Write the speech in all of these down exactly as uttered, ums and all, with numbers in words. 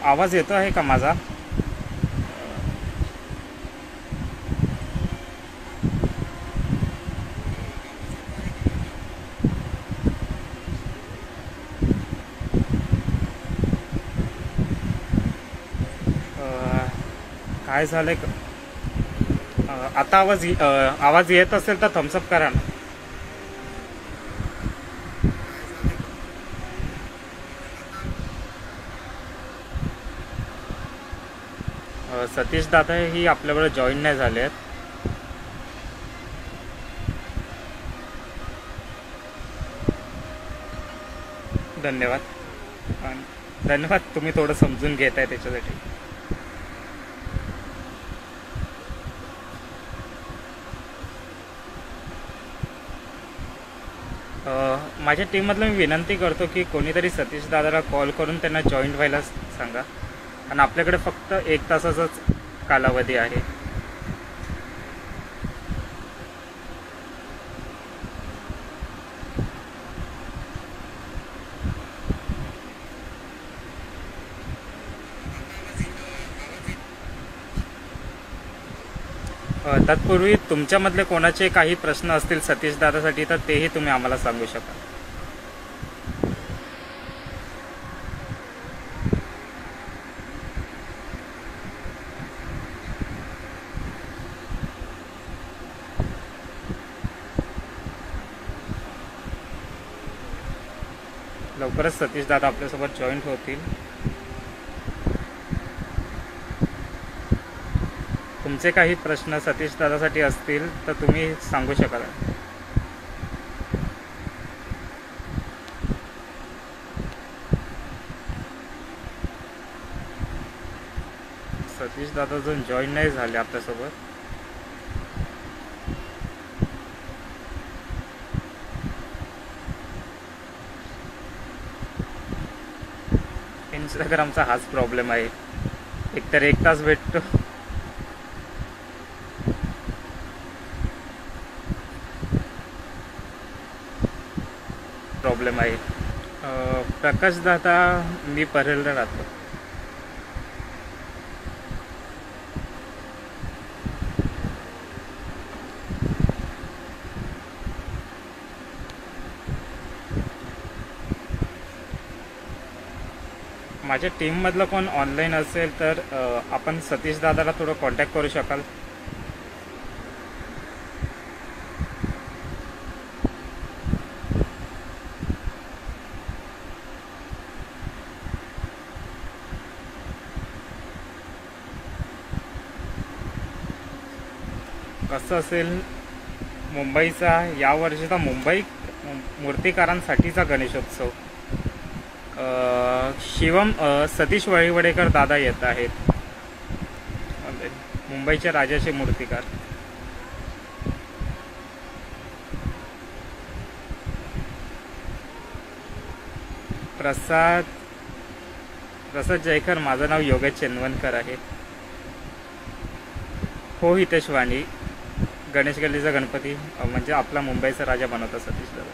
आवाज येतो आहे का माझा? अ, काय झालं क- अ, आता आवाज ये- अ, आवाज येत असेल तर थम्सअप करा ना. अ, सतीश दादा ही आपल्याबरोबर जॉईन नाही झाले आहेत. धन्यवाद. आणि धन्यवाद, तुम्ही थोडं समजून घेत आहे त्याच्यासाठी. अ, माझ्या टीममधलं मी विनंती करतो की कोणीतरी सतीश दादाला कॉल करून त्यांना जॉईंट व्हायला सांगा. आणि आपल्याकडे फक्त एक तासाचाच कालावधी आहे. अ, तत्पूर्वी तुमच्यामधले कोणाचे काही प्रश्न असतील सतीश दादासाठी तर तेही तुम्ही आम्हाला सांगू शकाल. लवकरच सतीश दादा आपल्यासोबत जॉईंट होतील. तुमचे काही प्रश्न सतीश दादासाठी असतील तर तुम्ही सांगू शकाल. सतीश दादा अजून जॉईन नाही झाले आपल्यासोबत. इंस्टाग्रामचा हाच प्रॉब्लेम आहे. एकतर एक तास भेटतो. प्रॉब्लेम आहे. अ, प्रकाश दादा, मी परेलला राहतो. माझ्या टीममधलं कोण ऑनलाईन असेल तर अ, आपण सतीश दादाला थोडं कॉन्टॅक्ट करू शकाल. कसं असेल, मुंबईचा यावर्षीचा मुंबई मूर्तिकारांसाठीचा गणेशोत्सव. अ, शिवम अ, सतीश वळीवडेकर दादा येत आहेत, मुंबईचे राजाचे मूर्तिकार. प्रसाद प्रसाद जयकर, माझं नाव योगेश चेनवनकर आहे. हो हितेश वाणी, गणेश गल्लीचा गणपती अ, म्हणजे आपला मुंबईचा राजा बनवता सतीश दादा.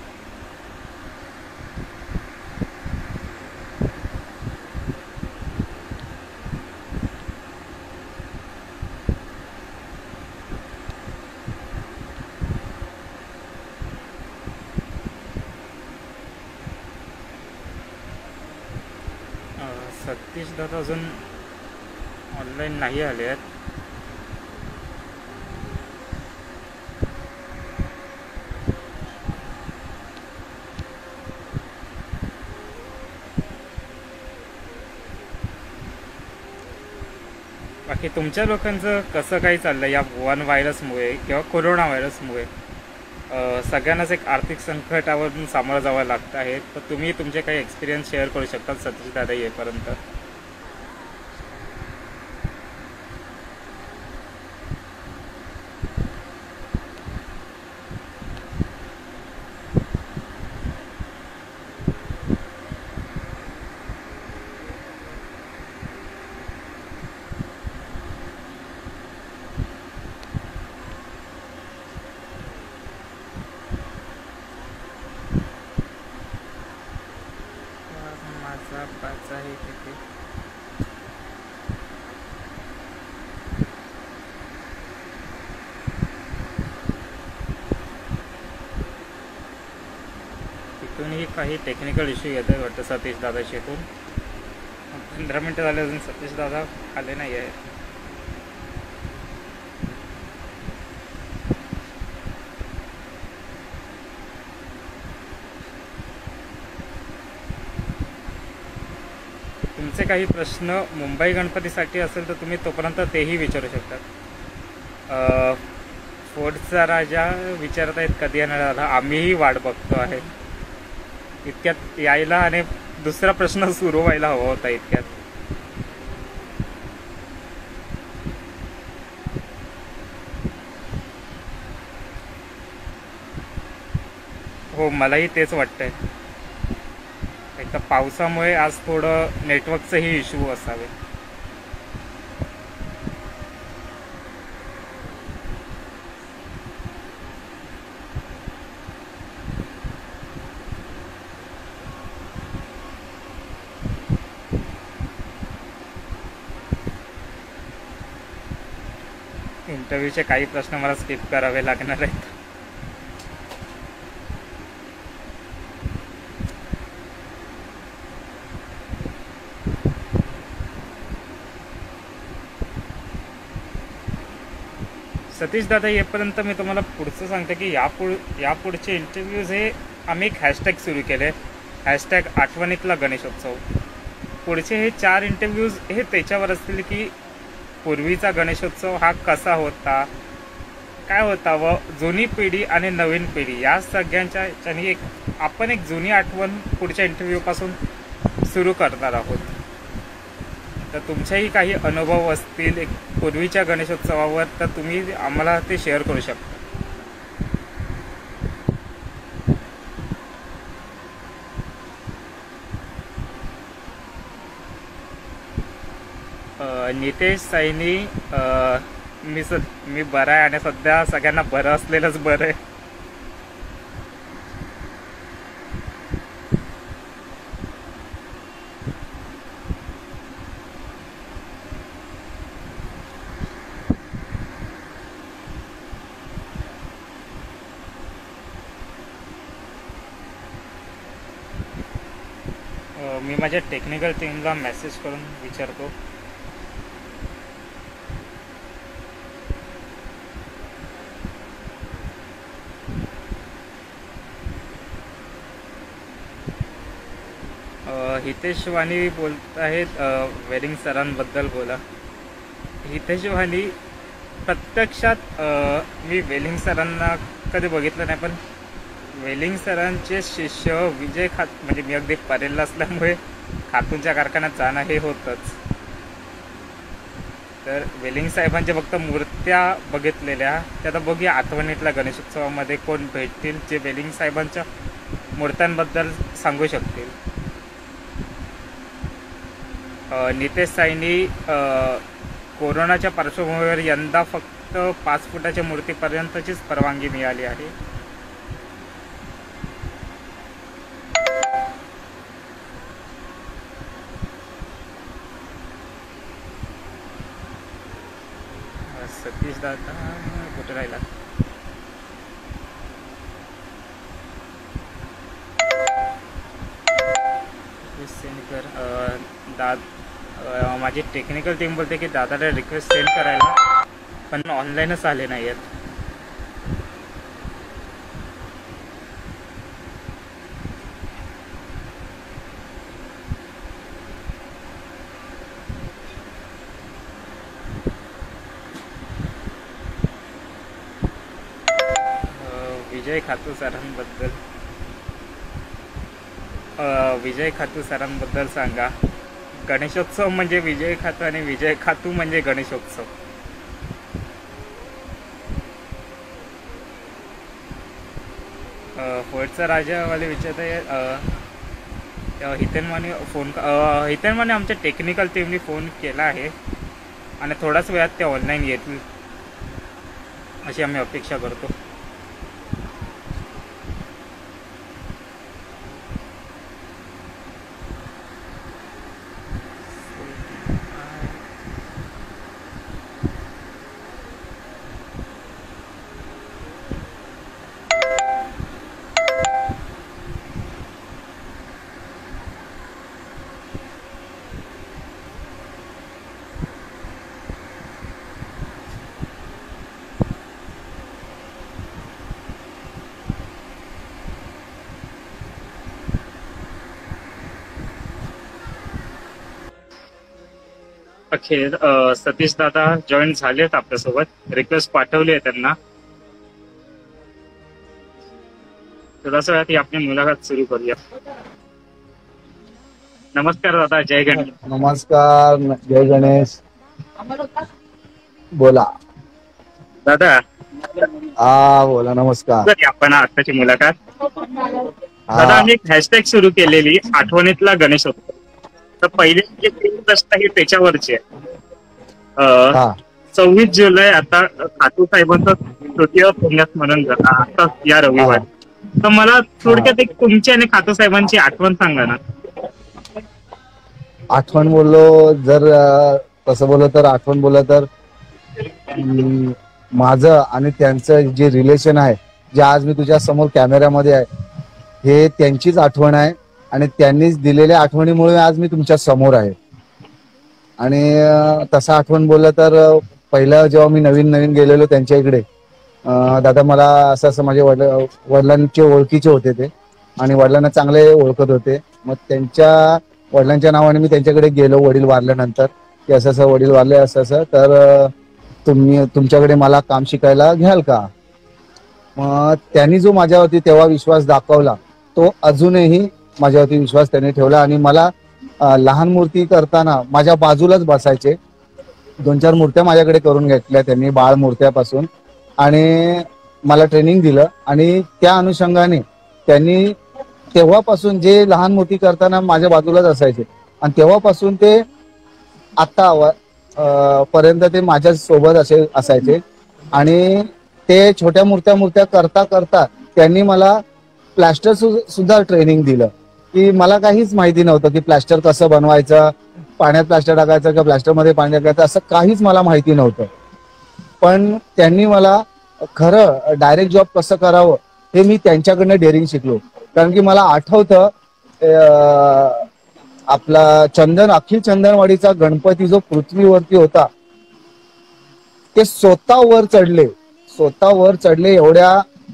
अ, सतीश दादा अजून ऑनलाईन नाही आले आहेत. बाकी तुमच्या लोकांचं कसं काही चाललं या वन व्हायरसमुळे किंवा कोरोना व्हायरसमुळे? अ, सगळ्यांनाच एक आर्थिक संकटावरून सामोरं जावं लागतं आहे. तर तुम्ही तुमचे काही एक्सपिरियन्स शेअर करू शकता सतीश दादा येईपर्यंत. माझा पाच आहे तिथे. अजूनही काही टेक्निकल इश्यू येत आहे वाटतं सतीश दादाशी इथून. पंधरा मिनटं झाले अजून सतीश दादा आले नाही आहे. तुमचे काही प्रश्न मुंबई गणपतीसाठी असेल तर तुम्ही तोपर्यंत तेही विचारू शकता. फोर्टचा राजा विचारत आहेत कधी येणार आला. आम्हीही वाट बघतो आहे इतक्यात यायला, आणि दुसरा प्रश्न सुरू व्हायला हवा होता इतक्यात. हो, मलाही तेच वाटतंय. एक तर पावसामुळे आज थोडं नेटवर्कचंही इश्यू असावे. इंटरव्ह्यूचे काही प्रश्न मला स्किप करावे लागणार आहेत. सतीश दादा येईपर्यंत मी तुम्हाला पुढचं सांगते की यापुढ यापुढचे इंटरव्ह्यूज हे आम्ही एक हॅशटॅग सुरू केले, हॅशटॅग आठवणीतला गणेशोत्सव. पुढचे हे चार इंटरव्ह्यूज हे त्याच्यावर असतील की पूर्वीचा गणेशोत्सव हा कसा होता, काय होता, व जुनी पिढी आणि नवीन पिढी या सगळ्यांच्या ह्याच्यानी एक आपण एक जुनी आठवण पुढच्या इंटरव्ह्यूपासून सुरू करणार आहोत. तर तुमचेही काही अनुभव असतील एक पूर्वीच्या गणेशोत्सवावर तर तुम्ही आम्हाला ते शेअर करू शकता. नितेश सैनी, मी स मी बरा आहे आणि सध्या सगळ्यांना बरं असलेलंच बरं आहे. मी माझ्या टेक्निकल टीमला मेसेज करून विचारतो. हितेश वाणी बोलत आहेत, वेलिंग सरांबद्दल बोला. हितेश वाणी प्रत्यक्षात मी वेलिंग सरांना कधी बघितलं नाही, पण वेलिंग सरांचे शिष्य विजय खात म्हणजे मी अगदी परेलला असल्यामुळे खातूंच्या कारखान्यात जाणं हे होतंच. तर वेलिंग साहेबांच्या फक्त मूर्त्या बघितलेल्या, त्या आता बघूया आठवणीतल्या गणेशोत्सवामध्ये कोण भेटतील जे वेलिंग साहेबांच्या मूर्त्यांबद्दल सांगू शकतील. नितेश सायनी, कोरोनाच्या पार्श्वभूमीवर यंदा फक्त पाच फुटाच्या मूर्तीपर्यंतचीच परवानगी मिळाली आहे. सतीश दादा कुठे राहिला? सेंड कर. दाद माझी टेक्निकल टीम बोलते की दादाला रिक्वेस्ट सेंड करायला, पण ऑनलाईनच आले नाही आहेत. विजय खातू सरांबद्दल विजय खातू सरांबद्दल सांगा. गणेशोत्सव म्हणजे विजय खातू आणि विजय खातू म्हणजे गणेशोत्सव. फोर्टचा राजावाले विचारत आहे. हितेनमाने फोन हितेनमाने आमच्या टेक्निकल टीमने फोन केला आहे आणि थोड्याच वेळात ते ऑनलाईन येतील अशी आम्ही अपेक्षा करतो. अखेर अ, सतीश दादा जॉईन झालेत आपल्यासोबत. रिक्वेस्ट पाठवली आहे त्यांना. थोड्याच वेळात ही आपली मुलाखत सुरू करूया. नमस्कार दादा, जय गणेश. नमस्कार, जय गणेश. बोला दादा, हा बोला. नमस्कार. करूया आपण आताची मुलाखत. दादा, हा आम्ही एक हॅशटॅग सुरू केलेली, आठवणीतला गणेशोत्सव. तर पहिले जे तीन प्रश्न हे त्याच्यावरचे आहे. अ, हा सव्वीस जुलै आता खातू साहेबांचा तृतीय पुण्यस्मरण झाला आता या रविवारी. तर मला थोडक्यात एक तुमची आणि खातू साहेबांची आठवण सांगा ना. आठवण बोललो जर अ, तसं बोललं तर आठवण बोललं तर अं, माझं आणि त्यांचं जे रिलेशन आहे, जे आज मी तुझ्या समोर कॅमेऱ्यामध्ये आहे, हे त्यांचीच आठवण आहे. आणि त्यांनीच दिलेल्या आठवणीमुळे आज मी तुमच्या समोर आहे. आणि अ, तसं आठवण बोललं तर अ, पहिलं जेव्हा मी नवीन नवीन गेलेलो त्यांच्या इकडे, अ, दादा मला असं असं माझे वडील वडिलांचे ओळखीचे होते ते, आणि वडिलांना चांगले ओळखत होते. मग त्यांच्या वडिलांच्या नावाने मी त्यांच्याकडे गेलो वडील वारल्यानंतर, की असं असं वडील वारले, असं असं, तर अ, तुम्ही तुमच्याकडे मला काम शिकायला घ्याल का. मग त्यांनी जो माझ्यावरती तेव्हा विश्वास दाखवला, तो अजूनही माझ्यावरती विश्वास त्यांनी ठेवला. आणि मला अ, लहान मूर्ती करताना माझ्या बाजूलाच बसायचे. दोन चार मूर्त्या माझ्याकडे करून घेतल्या त्यांनी, बाळ मूर्त्यापासून, आणि मला ट्रेनिंग दिलं. आणि त्या अनुषंगाने त्यांनी तेव्हापासून जे लहान मूर्ती करताना माझ्या बाजूलाच असायचे, आणि तेव्हापासून ते आता अ, पर्यंत ते माझ्या सोबत असे असायचे. आणि ते छोट्या मूर्त्या मूर्त्या करता करता त्यांनी मला प्लॅस्टर सुद्धा ट्रेनिंग दिलं, की मला काहीच माहिती नव्हतं की प्लॅस्टर कसं बनवायचं, पाण्यात प्लॅस्टर टाकायचं का प्लॅस्टरमध्ये पाणी टाकायचं, असं काहीच मला माहिती नव्हतं. पण त्यांनी मला खरं डायरेक्ट जॉब कसं करावं हे मी त्यांच्याकडनं डेअरिंग शिकलो. कारण की मला आठवतं अ, आपला चंदन अखिल चंदनवाडीचा गणपती जो पृथ्वीवरती होता, ते स्वतः वर चढले, स्वतः वर चढले एवढ्या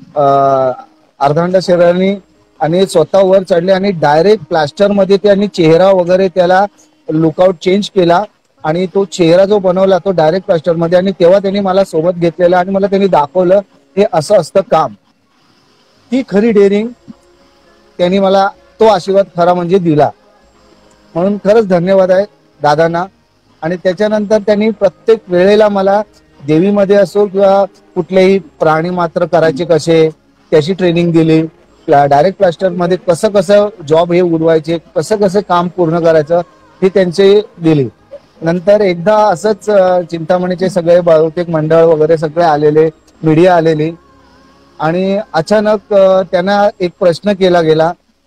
अर्धांड शरीराने, आणि स्वतः वर चढले आणि डायरेक्ट प्लास्टर मध्ये त्यांनी चेहरा वगैरे त्याला लुकआउट चेंज केला, आणि तो चेहरा जो बनवला तो डायरेक्ट प्लास्टर मध्ये. आणि तेव्हा त्यांनी मला सोबत घेतलेला आणि मला त्यांनी दाखवलं हे असं असतं काम. ती खरी डेअरिंग त्यांनी मला, तो आशीर्वाद खरा म्हणजे दिला. म्हणून खरंच धन्यवाद आहे दादांना. आणि त्याच्यानंतर त्यांनी प्रत्येक वेळेला मला देवीमध्ये असो किंवा कुठलेही प्राणी मात्र करायचे कसे त्याची ट्रेनिंग दिली. डायरेक्ट प्लास्टर मध्ये कसं कसं जॉब हे उडवायचे, कसं कसं काम पूर्ण करायचं हे त्यांचे दिले. नंतर एकदा असंच चिंतामणीचे सगळे बहुतेक मंडळ वगैरे सगळे आलेले, मीडिया आलेली, आणि अचानक त्यांना एक प्रश्न केला गेला,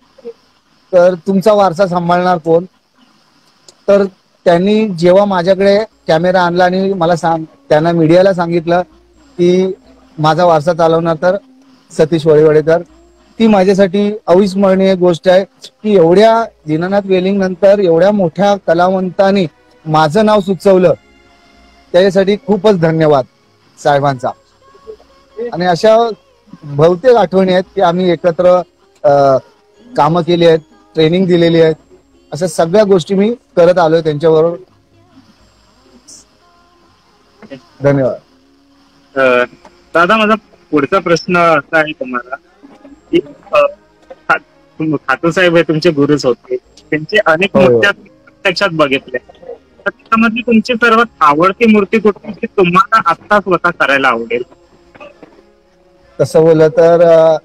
तर तुमचा वारसा सांभाळणार कोण. तर त्यांनी जेव्हा माझ्याकडे कॅमेरा आणला आणि मला सांग त्यांना मीडियाला सांगितलं की माझा वारसा चालवणार तर सतीश वळीवडेकर, ती माझ्यासाठी अविस्मरणीय गोष्ट आहे. की एवढ्या दीनानाथ वेलिंग नंतर एवढ्या मोठ्या कलावंतांनी माझं नाव सुचवलं, त्याच्यासाठी खूपच धन्यवाद साहेबांचा. आणि अशा बहुतेक आठवणी आहेत की आम्ही एकत्र कामं केली आहेत, ट्रेनिंग दिलेली आहेत, अशा सगळ्या गोष्टी मी करत आलोय त्यांच्याबरोबर. धन्यवाद. दादा, माझा पुढचा प्रश्न असा आहे तुम्हाला की खातू साहेब हे तुमचे गुरुच होते, त्यांचे अनेक मूर्त्या प्रत्यक्षात बघितल्या, तर त्याच्यामध्ये तुमची सर्वात आवडती मूर्ती कुठली की तुम्हाला आत्ता स्वतः करायला आवडेल. तसं बोललं तर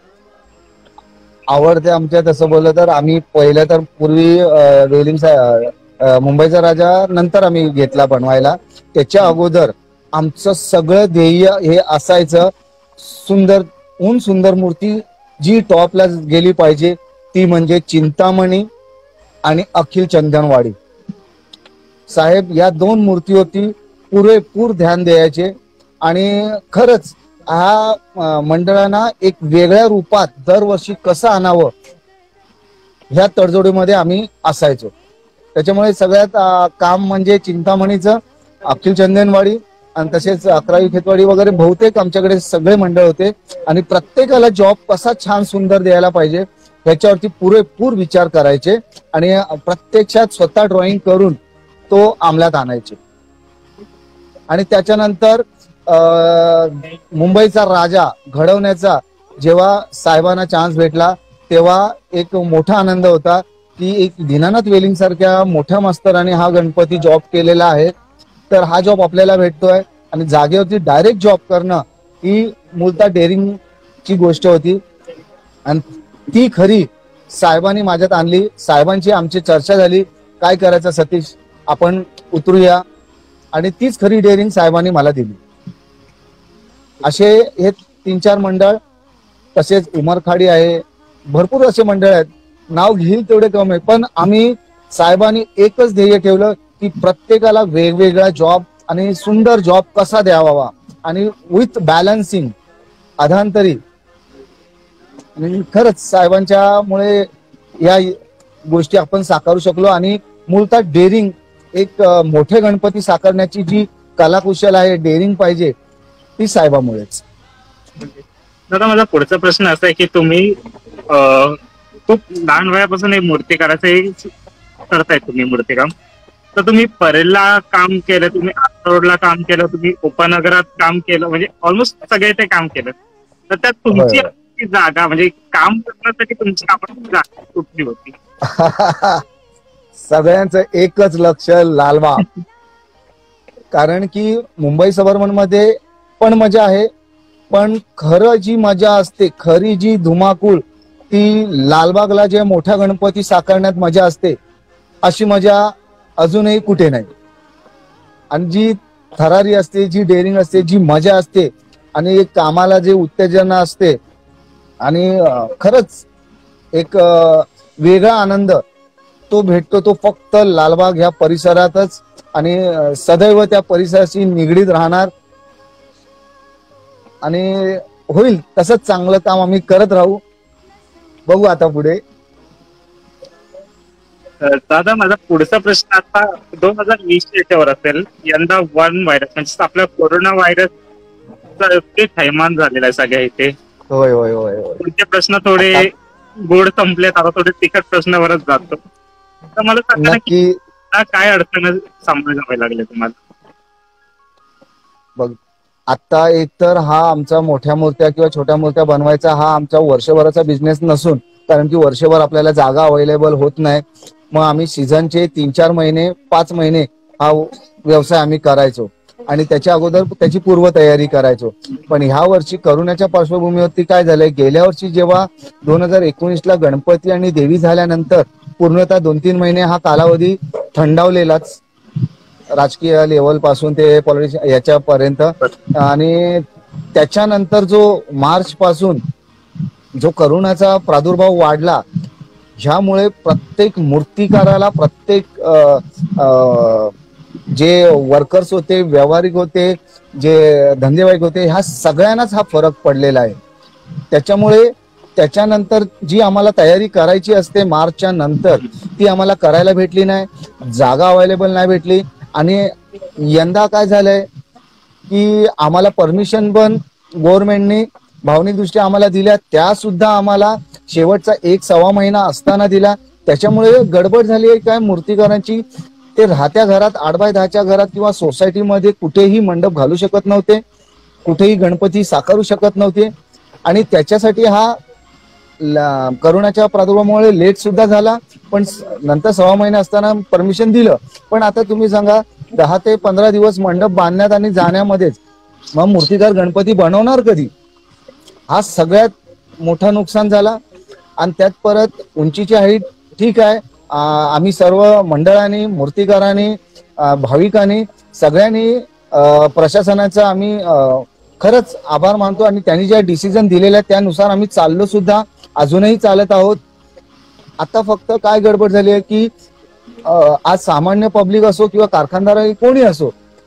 आवडते आमच्या, तसं बोललं तर आम्ही पहिलं तर पूर्वी वेलिंग मुंबईचा राजा नंतर आम्ही घेतला बनवायला. त्याच्या अगोदर आमचं सगळं ध्येय हे असायचं, सुंदर ऊन सुंदर मूर्ती जी टॉपला गेली पाहिजे ती म्हणजे चिंतामणी आणि अखिल चंदनवाडी साहेब, या दोन मूर्तीवरती पुरेपूर ध्यान द्यायचे. आणि खरंच हा मंडळांना एक वेगळ्या रूपात दरवर्षी कसं आणावं ह्या तडजोडीमध्ये आम्ही असायचो. त्याच्यामुळे सगळ्यात काम म्हणजे चिंतामणीचं, अखिल चंदनवाडी आणि तसेच अकरावी खेतवाडी वगैरे बहुतेक आमच्याकडे सगळे मंडळ होते. आणि प्रत्येकाला जॉब कसा छान सुंदर द्यायला पाहिजे ह्याच्यावरती पुरेपूर विचार करायचे आणि प्रत्यक्षात स्वतः ड्रॉइंग करून तो अंमलात आणायचे. आणि त्याच्यानंतर अं, मुंबईचा राजा घडवण्याचा जेव्हा साहेबांना चान्स भेटला तेव्हा एक मोठा आनंद होता की एक दीनानाथ वेलिंग सारख्या मोठ्या मास्तराने हा गणपती जॉब केलेला आहे, तर हा जॉब आपल्याला भेटतोय. आणि जागेवरती डायरेक्ट जॉब करणं ही मूलतः डेअरिंगची गोष्ट होती आणि ती खरी साहेबांनी माझ्यात आणली. साहेबांची आमची चर्चा झाली, काय करायचं सतीश, आपण उतरूया, आणि तीच खरी डेअरिंग साहेबांनी मला दिली. असे हे तीन चार मंडळ, तसेच उमरखाडी आहे, भरपूर असे मंडळ आहेत, नाव घेईल तेवढे कमी आहे. पण आम्ही साहेबांनी एकच ध्येय ठेवलं की प्रत्येकाला वेगवेगळा जॉब आणि सुंदर जॉब कसा द्यावा आणि विथ बॅलन्सिंग अधांतरी. आणि खरंच साहेबांच्यामुळे या गोष्टी आपण साकारू शकलो. आणि मूलतः डेअरिंग एक अं, मोठे गणपती साकारण्याची जी कलाकुशल आहे, डेअरिंग पाहिजे, ती साहेबामुळेच. दादा माझा पुढचा प्रश्न असा आहे की तुम्ही अं, खूप लहान वयापासून एक मूर्तिकाराचं एक करताय तुम्ही मूर्तिकाम. तर तुम्ही परेलला काम केलं, तुम्ही आठवडला काम केलं, तुम्ही उपनगरात काम केलं, म्हणजे ऑलमोस्ट सगळे ते काम केलं. तर त्यात तुमची होय. ती जागा म्हणजे काम करण्यासाठी तुमची आवडती जागा कुठली होती? सगळ्यांचं एकच लक्ष, लालबाग. कारण की मुंबई सबर्मन मध्ये पण मजा आहे, पण खरं जी मजा असते, खरी जी धुमाकूळ, ती लालबागला जे मोठ्या गणपती साकारण्यात मजा असते, अशी मजा अजूनही कुठे नाही. आणि जी थरारी असते, जी डेअरिंग असते, जी मजा असते, आणि कामाला जे उत्तेजन असते, आणि अं, खरंच एक अं, वेगळा आनंद तो भेटतो, तो फक्त लालबाग ह्या परिसरातच, आणि अं, सदैव त्या परिसराशी निगडीत राहणार. आणि होईल तसंच चांगलं काम आम्ही करत राहू. बघू आता पुढे. अं, दादा माझा पुढचा प्रश्न आता दोन हजार वीस याच्यावर असेल. यंदा वन व्हायरस म्हणजे आपला कोरोना व्हायरस ते थैमान झालेला आहे सगळ्या इथे. होय होय होय होय. पुढचे प्रश्न थोडे गोड संपलेत, आता थोडे तिखट प्रश्नावरच जातो. तर मला सांगा ना की नक्की. आता काय अडचण सामोरे जावे लागले तुम्हाला? बघ, आता एकतर हा आमचा मोठ्या मूर्त्या किंवा छोट्या मूर्त्या बनवायचा हा आमचा वर्षभराचा बिझनेस नसून, कारण की वर्षभर आपल्याला जागा अवेलेबल होत नाही, मग आम्ही सीझनचे तीन चार महिने पाच महिने हा व्यवसाय आम्ही करायचो आणि त्याच्या अगोदर त्याची पूर्वतयारी करायचो. पण ह्या वर्षी करोनाच्या पार्श्वभूमीवरती काय झालंय, गेल्या वर्षी जेव्हा दोन हजार एकोणीस ला गणपती आणि देवी झाल्यानंतर पूर्णतः दोन तीन महिने हा कालावधी थंडावलेलाच, राजकीय लेवल पासून ते पॉलिटिशियन याच्यापर्यंत. आणि त्याच्यानंतर जो मार्च पासून जो करोनाचा प्रादुर्भाव वाढला, ह्यामुळे प्रत्येक मूर्तिकाराला, प्रत्येक अ, अ, जे वर्कर्स होते, व्यावहारिक होते, जे धंदेवाईक होते, ह्या सगळ्यांनाच हा फरक पडलेला आहे. त्याच्यामुळे त्याच्यानंतर जी आम्हाला तयारी करायची असते मार्चच्या नंतर, ती आम्हाला करायला भेटली नाही, जागा अवेलेबल नाही भेटली. आणि यंदा काय झालंय की आम्हाला परमिशन पण गव्हर्नमेंटने भावनिकदृष्ट्या आम्हाला दिल्या, त्या सुद्धा आम्हाला शेवटचा एक सव्वा महिना असताना दिला. त्याच्यामुळे गडबड झाली आहे काय मूर्तिकारांची, ते राहत्या घरात, आठ बाय दहाच्या घरात किंवा सोसायटीमध्ये कुठेही मंडप घालू शकत नव्हते, कुठेही गणपती साकारू शकत नव्हते. आणि त्याच्यासाठी हा करोनाच्या प्रादुर्भावामुळे लेट सुद्धा झाला, पण नंतर सव्वा महिना असताना परमिशन दिलं. पण आता तुम्ही सांगा, दहा ते पंधरा दिवस मंडप बांधण्यात आणि जाण्यामध्येच मग मूर्तिकार गणपती बनवणार कधी, हा सगळ्यात मोठा नुकसान झाला. आणि त्यात परत उंचीची हाईट ठीक आहे, आम्ही सर्व मंडळांनी, मूर्तिकारांनी, भाविकांनी, सगळ्यांनी प्रशासनाचा आम्ही खरंच आभार मानतो. आणि त्यांनी ज्या डिसिजन दिलेल्या त्यानुसार आम्ही चाललो सुद्धा, अजूनही चालत आहोत. आता फक्त काय गडबड झाली आहे की आज सामान्य पब्लिक असो किंवा कारखानदार कोणी असो,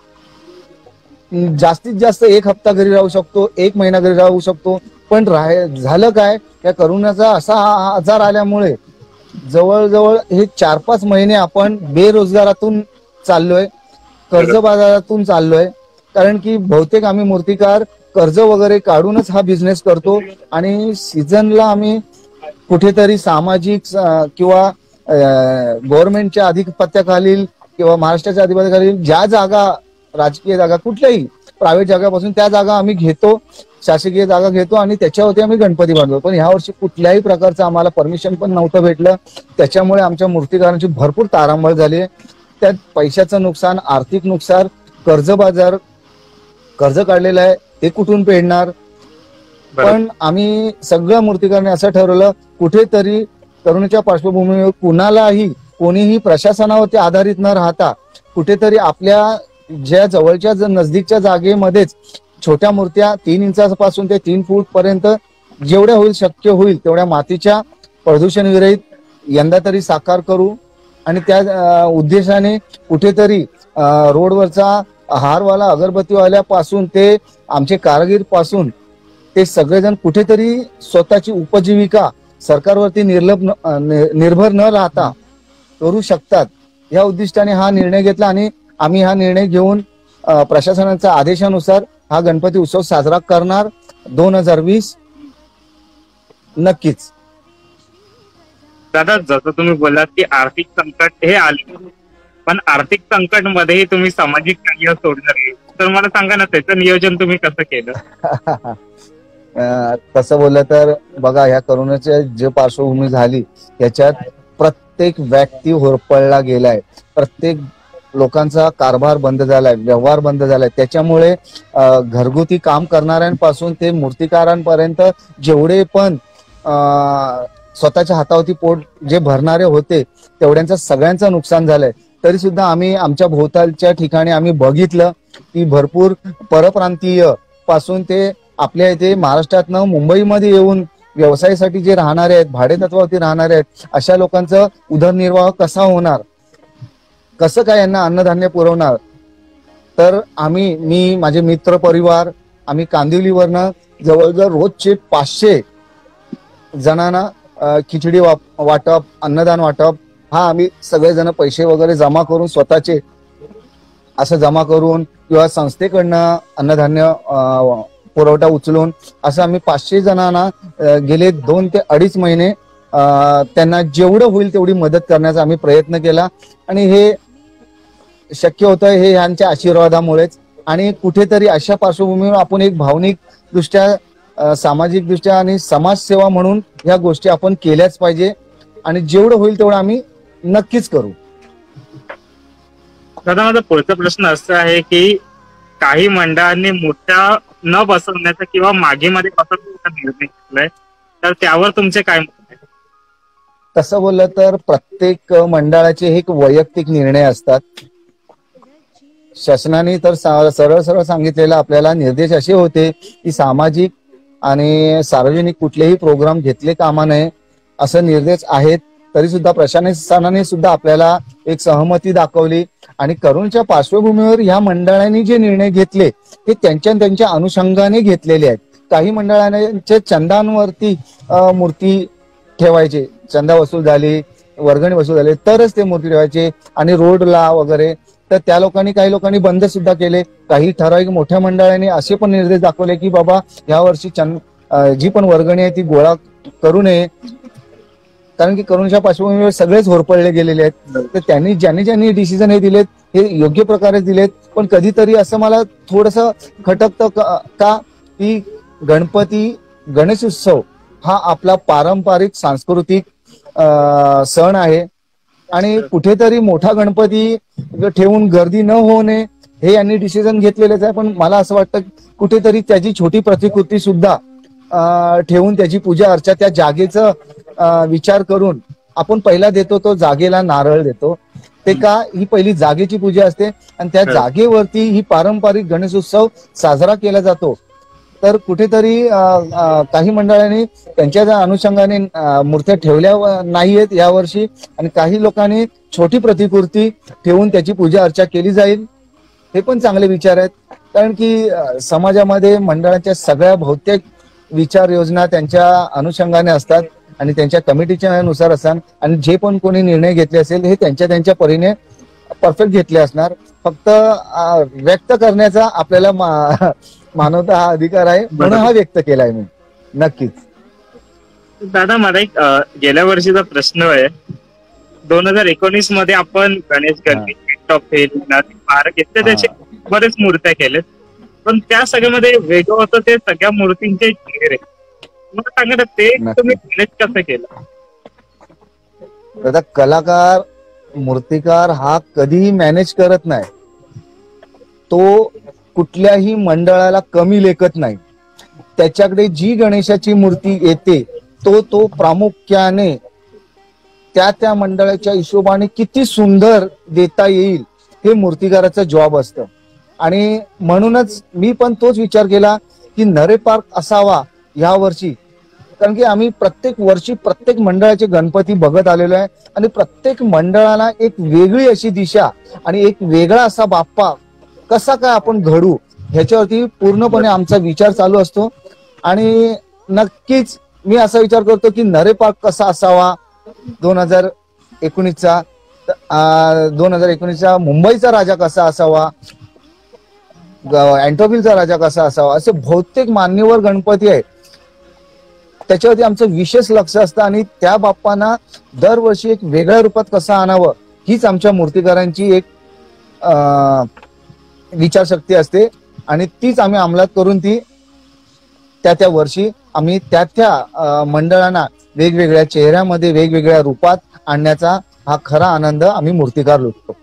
जास्तीत जास्त एक हप्ता घरी राहू शकतो, एक महिना घरी राहू शकतो. पण राह झालं काय, या करोनाचा असा आजार आल्यामुळे जवळजवळ हे चार पाच महिने आपण बेरोजगारातून चाललोय, कर्ज बाजारातून चाललोय. कारण की बहुतेक आम्ही मूर्तिकार कर्ज वगैरे काढूनच हा बिझनेस करतो. आणि सीझनला आम्ही कुठेतरी सामाजिक किंवा गव्हर्नमेंटच्या अधिपत्याखालील किंवा महाराष्ट्राच्या अधिपत्याखालील ज्या जागा राजकीय जागा कुठल्याही प्रायव्हेट जागापासून त्या जागा आम्ही घेतो, शासकीय जागा घेतो आणि त्याच्यावरती आम्ही गणपती बांधतो. पण ह्या वर्षी कुठल्याही प्रकारचं आम्हाला परमिशन पण नव्हतं भेटलं. त्याच्यामुळे आमच्या मूर्तिकारांची भरपूर तारांबळ झाली. त्यात पैशाचं नुकसान, आर्थिक नुकसान, कर्जबाजार, कर्ज काढलेलं आहे ते कुठून फेडणार. पण आम्ही सगळ्या मूर्तिकारांनी असं ठरवलं, कुठेतरी करोनाच्या पार्श्वभूमीवर कुणालाही कोणीही प्रशासनावरती आधारित न राहता कुठेतरी आपल्या ज्या जवळच्या नजदीकच्या जागेमध्येच छोट्या मूर्त्या तीन इंचापासून ते तीन फूट पर्यंत जेवढ्या होईल शक्य होईल तेवढ्या मातीच्या प्रदूषण विरहित यंदा तरी साकार करू. आणि त्या उद्देशाने कुठेतरी रोडवरचा हारवाला अगरबत्तीवाल्यापासून ते आमचे कारागीर पासून ते सगळेजण कुठेतरी स्वतःची उपजीविका सरकारवरती निर्लभ निर्भर न राहता करू शकतात या उद्दिष्टाने हा निर्णय घेतला. आणि आम्ही हा निर्णय घेऊन प्रशासनाच्या आदेशानुसार हा गणपती उत्सव साजरा करणार दोन हजार वीस नक्कीच. दादा, जसं तुम्ही बोललात की आर्थिक संकट हे आले, पण आर्थिक संकट मध्येही तुम्ही सामाजिक कार्य सोडलं नाही, तर मला सांगा ना त्याचं नियोजन तुम्ही कसं केलं? तसं बोललं तर बघा, ह्या करोनाच्या जे पार्श्वभूमी झाली याच्यात प्रत्येक व्यक्ती होरपळला गेलाय, प्रत्येक लोकांचा कारभार बंद झालाय, व्यवहार बंद झालाय. त्याच्यामुळे घरगुती काम करणाऱ्यांपासून ते मूर्तिकारांपर्यंत जेवढे पण स्वतःच्या हातावरती पोट जे भरणारे होते तेवढ्यांचं सगळ्यांचं नुकसान झालंय. तरी सुद्धा आम्ही आमच्या भोवतालच्या ठिकाणी आम्ही बघितलं की भरपूर परप्रांतीय पासून ते आपल्या इथे महाराष्ट्रातनं मुंबईमध्ये येऊन व्यवसायासाठी जे राहणारे आहेत, भाडे तत्वावरती राहणारे आहेत, अशा लोकांचं उदरनिर्वाह कसा होणार, कसं काय यांना अन्नधान्य पुरवणार. तर आम्ही मी माझे मित्र परिवार आम्ही कांदिवलीवरनं जवळजवळ रोजचे पाचशे जणांना खिचडी वाटप, अन्नदान वाटप हा आम्ही सगळेजण पैसे वगैरे जमा करून स्वतःचे असं जमा करून किंवा संस्थेकडनं अन्नधान्य पुरवठा उचलून असं आम्ही पाचशे जणांना गेले दोन ते अडीच महिने त्यांना जेवढं होईल तेवढी मदत करण्याचा आम्ही प्रयत्न केला. आणि हे शक्य होतं हे यांच्या आशीर्वादामुळेच. आणि कुठेतरी अशा पार्श्वभूमीवर आपण एक भावनिक दृष्ट्या, सामाजिक दृष्ट्या आणि समाजसेवा म्हणून या गोष्टी आपण केल्याच पाहिजे. आणि जेवढं होईल तेवढं आम्ही नक्कीच करू. दादा, माझा पुढचा प्रश्न असा आहे की काही मंडळांनी मूर्त्या न बसवण्याचा किंवा मागे मध्ये बसवण्याचा निर्णय घेतलाय, तर त्यावर तुमचे काय मत आहे? तसं बोललं तर प्रत्येक मंडळाचे एक वैयक्तिक निर्णय असतात. शासनाने तर सरळ सरळ सांगितलेला आपल्याला निर्देश असे होते की सामाजिक आणि सार्वजनिक कुठलेही प्रोग्राम घेतले कामा नये असं निर्देश आहेत. तरी सुद्धा प्रशासनाने सुद्धा आपल्याला एक सहमती दाखवली. आणि करोनाच्या पार्श्वभूमीवर ह्या मंडळांनी जे निर्णय घेतले ते त्यांच्या त्यांच्या अनुषंगाने घेतलेले आहेत. काही मंडळांचे चंदांवरती मूर्ती ठेवायचे, चंदा वसूल झाली, वर्गणी वसूल झाली तरच ते मूर्ती ठेवायचे. आणि रोडला वगैरे तर त्या लोकांनी काही लोकांनी बंद सुद्धा केले. काही ठराविक मोठ्या मंडळांनी असे पण निर्देश दाखवले की बाबा या वर्षी चंद जी पण वर्गणी आहे ती गोळा करू नये, कारण की करोनाच्या पार्श्वभूमीवर सगळेच होरपळले गेलेले आहेत. तर त्यांनी ज्यांनी ज्यांनी डिसिजन हे दिलेत हे योग्य प्रकारे दिलेत. पण कधीतरी असं मला थोडस खटकतं का की गणपती गणेश उत्सव हा आपला पारंपरिक सांस्कृतिक सण आहे आणि कुठेतरी मोठा गणपती ठेवून गर्दी न होणे हे यांनी डिसिजन घेतलेलेच आहे. पण मला असं वाटतं कुठेतरी त्याची छोटी प्रतिकृती सुद्धा ठेवून त्याची पूजा अर्चा त्या जागेचं विचार करून आपण पहिला देतो तो जागेला नारळ देतो. ते का ही पहिली जागेची पूजा असते आणि त्या जागेवरती ही पारंपरिक गणेशोत्सव साजरा केला जातो. तर कुठेतरी काही मंडळांनी त्यांच्या अनुषंगाने मूर्त्या ठेवल्या नाहीयेत यावर्षी आणि काही लोकांनी छोटी प्रतिकृती ठेवून त्याची पूजा अर्चा केली जाईल. हे पण चांगले विचार आहेत, कारण की समाजामध्ये मंडळांच्या सगळ्या बहुतेक विचार योजना त्यांच्या अनुषंगाने असतात आणि त्यांच्या कमिटीच्या नुसार असतात. आणि जे पण कोणी निर्णय घेतले असेल हे त्यांच्या त्यांच्या परीने परफेक्ट घेतले असणार. फक्त व्यक्त करण्याचा आपल्याला मानवता हा अधिकार आहे म्हणून हा व्यक्त केलाय मी. नक्कीच दादा, मला एक गेल्या वर्षीचा प्रश्न आहे. दोन हजार एकोणीस मध्ये आपण गणेश गणपती महाराज घेतले, त्याचे बरेच मूर्त्या केल्यात, पण त्या सगळ्यामध्ये वेगळं होतं ते सगळ्या मूर्तींचे चेहरे. मला सांगा ना, ते तुम्ही मॅनेज कसं केलं? आता कलाकार मूर्तिकार हा कधीही मॅनेज करत नाही, तो कुठल्याही मंडळाला कमी लेखत नाही. त्याच्याकडे जी गणेशाची मूर्ती येते तो तो प्रामुख्याने त्या त्या मंडळाच्या हिशोबाने किती सुंदर देता येईल हे मूर्तिकाराचं जॉब असतं. आणि म्हणूनच मी पण तोच विचार केला की नरे पार्क असावा या वर्षी, कारण की आम्ही प्रत्येक वर्षी प्रत्येक मंडळाचे गणपती बघत आलेलो आहे आणि प्रत्येक मंडळाला एक वेगळी अशी दिशा आणि एक वेगळा असा बाप्पा कसा काय आपण घडू ह्याच्यावरती पूर्णपणे आमचा विचार चालू असतो. आणि नक्कीच मी असा विचार करतो की नरे पार्क कसा असावा दोन हजार एकोणीसचा दोन हजार एकोणीसचा मुंबईचा राजा कसा असावा, अँटोबिलचा राजा कसा असावा, असे बहुतेक मान्यवर गणपती आहेत. त्याच्यावरती आमचं विशेष लक्ष असतं आणि त्या बाप्पांना दरवर्षी एक वेगळ्या रूपात कसं आणावं हीच आमच्या मूर्तिकारांची एक विचारशक्ती असते आणि तीच आम्ही अंमलात करून ती त्या त्या वर्षी आम्ही त्या त्या मंडळांना वेगवेगळ्या चेहऱ्यामध्ये वेगवेगळ्या रूपात आणण्याचा हा खरा आनंद आम्ही मूर्तिकार लुटतो.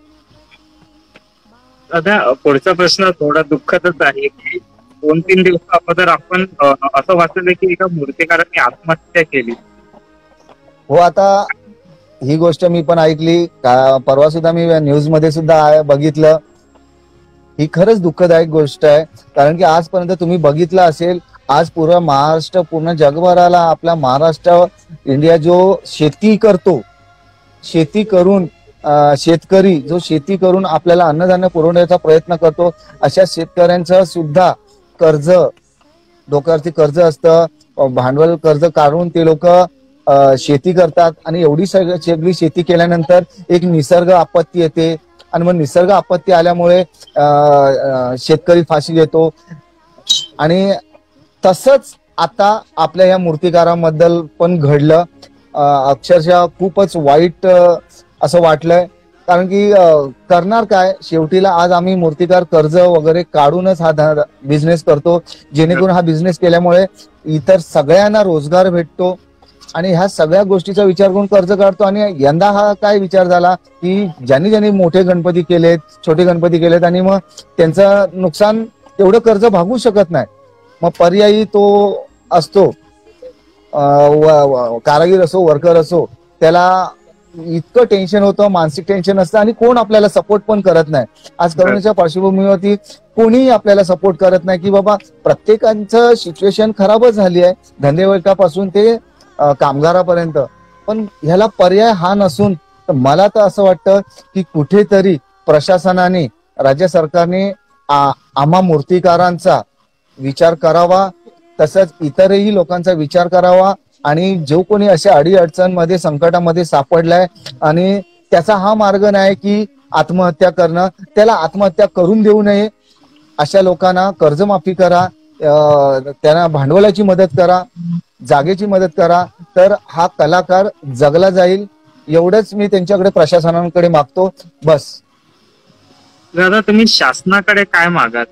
आता पुढचा प्रश्न थोडा दुःखदच आहे की दोन तीन दिवस अगोदर आपण असं वाचलं की एका मूर्तिकाराने आत्महत्या केली. हो, आता ही गोष्ट मी पण ऐकली, परवा सुद्धा मी न्यूज मध्ये सुद्धा बघितलं. ही खरंच दुःखदायक गोष्ट आहे, कारण की आजपर्यंत तुम्ही बघितलं असेल, आज पूर्ण महाराष्ट्र पूर्ण जगभराला आपला महाराष्ट्र इंडिया जो शेती करतो, शेती करून शेतकरी जो शेती करून आपल्याला अन्नधान्य पुरवण्याचा प्रयत्न करतो, अशा शेतकऱ्यांचं सुद्धा कर्ज डोक्यावरती कर्ज असतं, भांडवल कर्ज काढून ते लोक शेती करतात आणि एवढी सगळी शेती केल्यानंतर एक निसर्ग आपत्ती येते आणि मग निसर्ग आपत्ती आल्यामुळे शेतकरी फाशी घेतो. आणि तसंच आता आपल्या या मूर्तिकारांबद्दल पण घडलं. अक्षरशः खूपच वाईट असं वाटलंय, कारण की करणार काय, शेवटीला आज आम्ही मूर्तिकार कर्ज वगैरे काढूनच हा बिझनेस करतो, जेणेकरून हा बिझनेस केल्यामुळे इतर सगळ्यांना रोजगार भेटतो आणि ह्या सगळ्या गोष्टीचा विचार करून कर्ज काढतो. आणि यंदा हा काय विचार झाला की ज्यांनी ज्यांनी मोठे गणपती केलेत, छोटे गणपती केलेत आणि मग त्यांचं नुकसान तेवढं कर्ज भागू शकत नाही, मग पर्यायी तो असतो कारागीर असो वर्कर असो, त्याला इतकं टेन्शन होतं, मानसिक टेन्शन असतं आणि कोण आपल्याला सपोर्ट पण करत नाही. आज करोनाच्या पार्श्वभूमीवरती कोणीही आपल्याला सपोर्ट करत नाही की बाबा प्रत्येकांचं सिच्युएशन खराबच झाली आहे, धंदेवर्गापासून ते कामगारापर्यंत. पण ह्याला पर्याय हा नसून मला तर असं वाटतं की कुठेतरी प्रशासनाने, राज्य सरकारने आम्हा मूर्तिकारांचा विचार करावा, तसंच इतरही लोकांचा विचार करावा आणि जो कोणी अशा अडी अडचणमध्ये संकटामध्ये सापडलाय आणि त्याचा हा मार्ग नाही की आत्महत्या करणं, त्याला आत्महत्या करून देऊ नये. अशा लोकांना कर्जमाफी करा, त्यांना भांडवलाची मदत करा, जागेची मदत करा, तर हा कलाकार जगला जाईल. एवढंच मी त्यांच्याकडे प्रशासनाकडे मागतो, बस. दादा, तुम्ही शासनाकडे काय मागाल?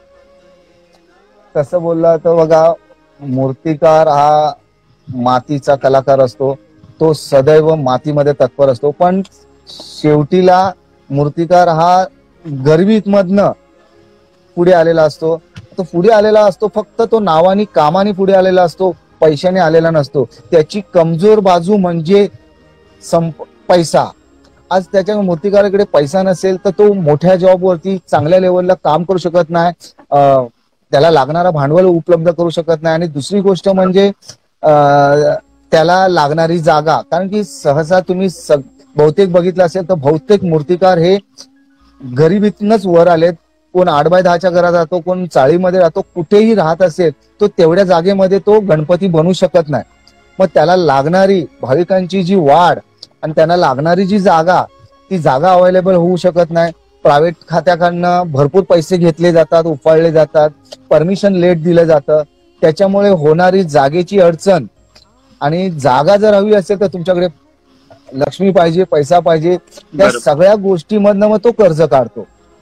कसं बोलला तर बघा, मूर्तिकार हा मातीचा कलाकार असतो, तो सदैव मातीमध्ये तत्पर असतो, पण शेवटीला मूर्तिकार हा गरिबीत मधनं पुढे आलेला असतो. तो पुढे आलेला असतो फक्त तो नावानी कामानी पुढे आलेला असतो, पैशाने आलेला नसतो. त्याची कमजोर बाजू म्हणजे पैसा. आज त्याच्या मूर्तिकाराकडे पैसा नसेल तर तो मोठ्या जॉबवरती चांगल्या लेवलला काम करू शकत नाही, त्याला लागणारा भांडवल उपलब्ध करू शकत नाही. आणि दुसरी गोष्ट म्हणजे त्याला लागणारी जागा, कारण की सहसा तुम्ही बहुतेक बघितलं असेल तर बहुतेक मूर्तिकार हे गरिबीतूनच वर आलेत. कोण आठ बाय दहाच्या घरात राहतो, कोण चाळीमध्ये राहतो, कुठेही राहत असेल तो तेवढ्या जागेमध्ये तो गणपती बनवू शकत नाही. मग त्याला लागणारी भाविकांची जी वाढ आणि त्यांना लागणारी जी जागा, ती जागा अवेलेबल होऊ शकत नाही. प्रायव्हेट खात्याकडनं भरपूर पैसे घेतले जातात, उफाळले जातात, परमिशन लेट दिलं जातं, त्याच्यामुळे होणारी जागेची अडचण. आणि जागा जर हवी असेल तर तुमच्याकडे लक्ष्मी पाहिजे, पैसा पाहिजे, त्या सगळ्या गोष्टीमधनं मग तो कर्ज काढतो.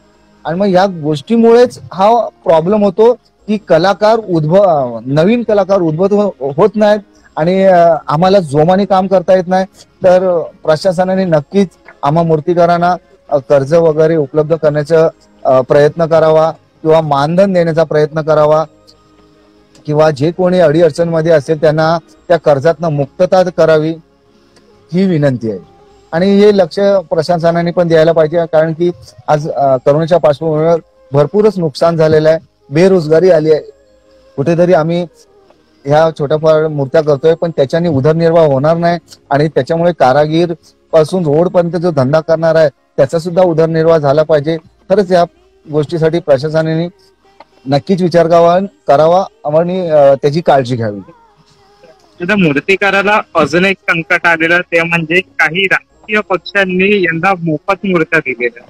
आणि मग या गोष्टीमुळेच हा प्रॉब्लेम होतो की कलाकार उद्भव नवीन कलाकार उद्भव होत नाहीत आणि आम्हाला जोमाने काम करता येत नाही. तर प्रशासनाने नक्कीच आम्हा मूर्तिकारांना कर्ज वगैरे उपलब्ध करण्याचा प्रयत्न करावा किंवा मानधन देण्याचा प्रयत्न करावा किंवा जे कोणी अडीअडचणमध्ये असेल त्यांना त्या कर्जातनं मुक्तता करावी ही विनंती आहे. आणि हे लक्ष प्रशासनाने पण द्यायला पाहिजे, कारण की आज करोनाच्या पार्श्वभूमीवर भरपूरच नुकसान झालेलं आहे, बेरोजगारी आली आहे. कुठेतरी आम्ही ह्या छोट्याफार मूर्त्या करतोय पण त्याच्याने उदरनिर्वाह होणार नाही आणि त्याच्यामुळे कारागीर पासून रोड पर्यंत जो धंदा करणार आहे त्याचा सुद्धा उदरनिर्वाह झाला पाहिजे. खरंच या गोष्टीसाठी प्रशासनाने नक्कीच विचार करावा आणि त्याची काळजी घ्यावी. मूर्तिकाराला अजून एक संकट आलेलं ते म्हणजे काही राजकीय पक्षांनी यंदा मोफत मूर्त्या दिलेल्या.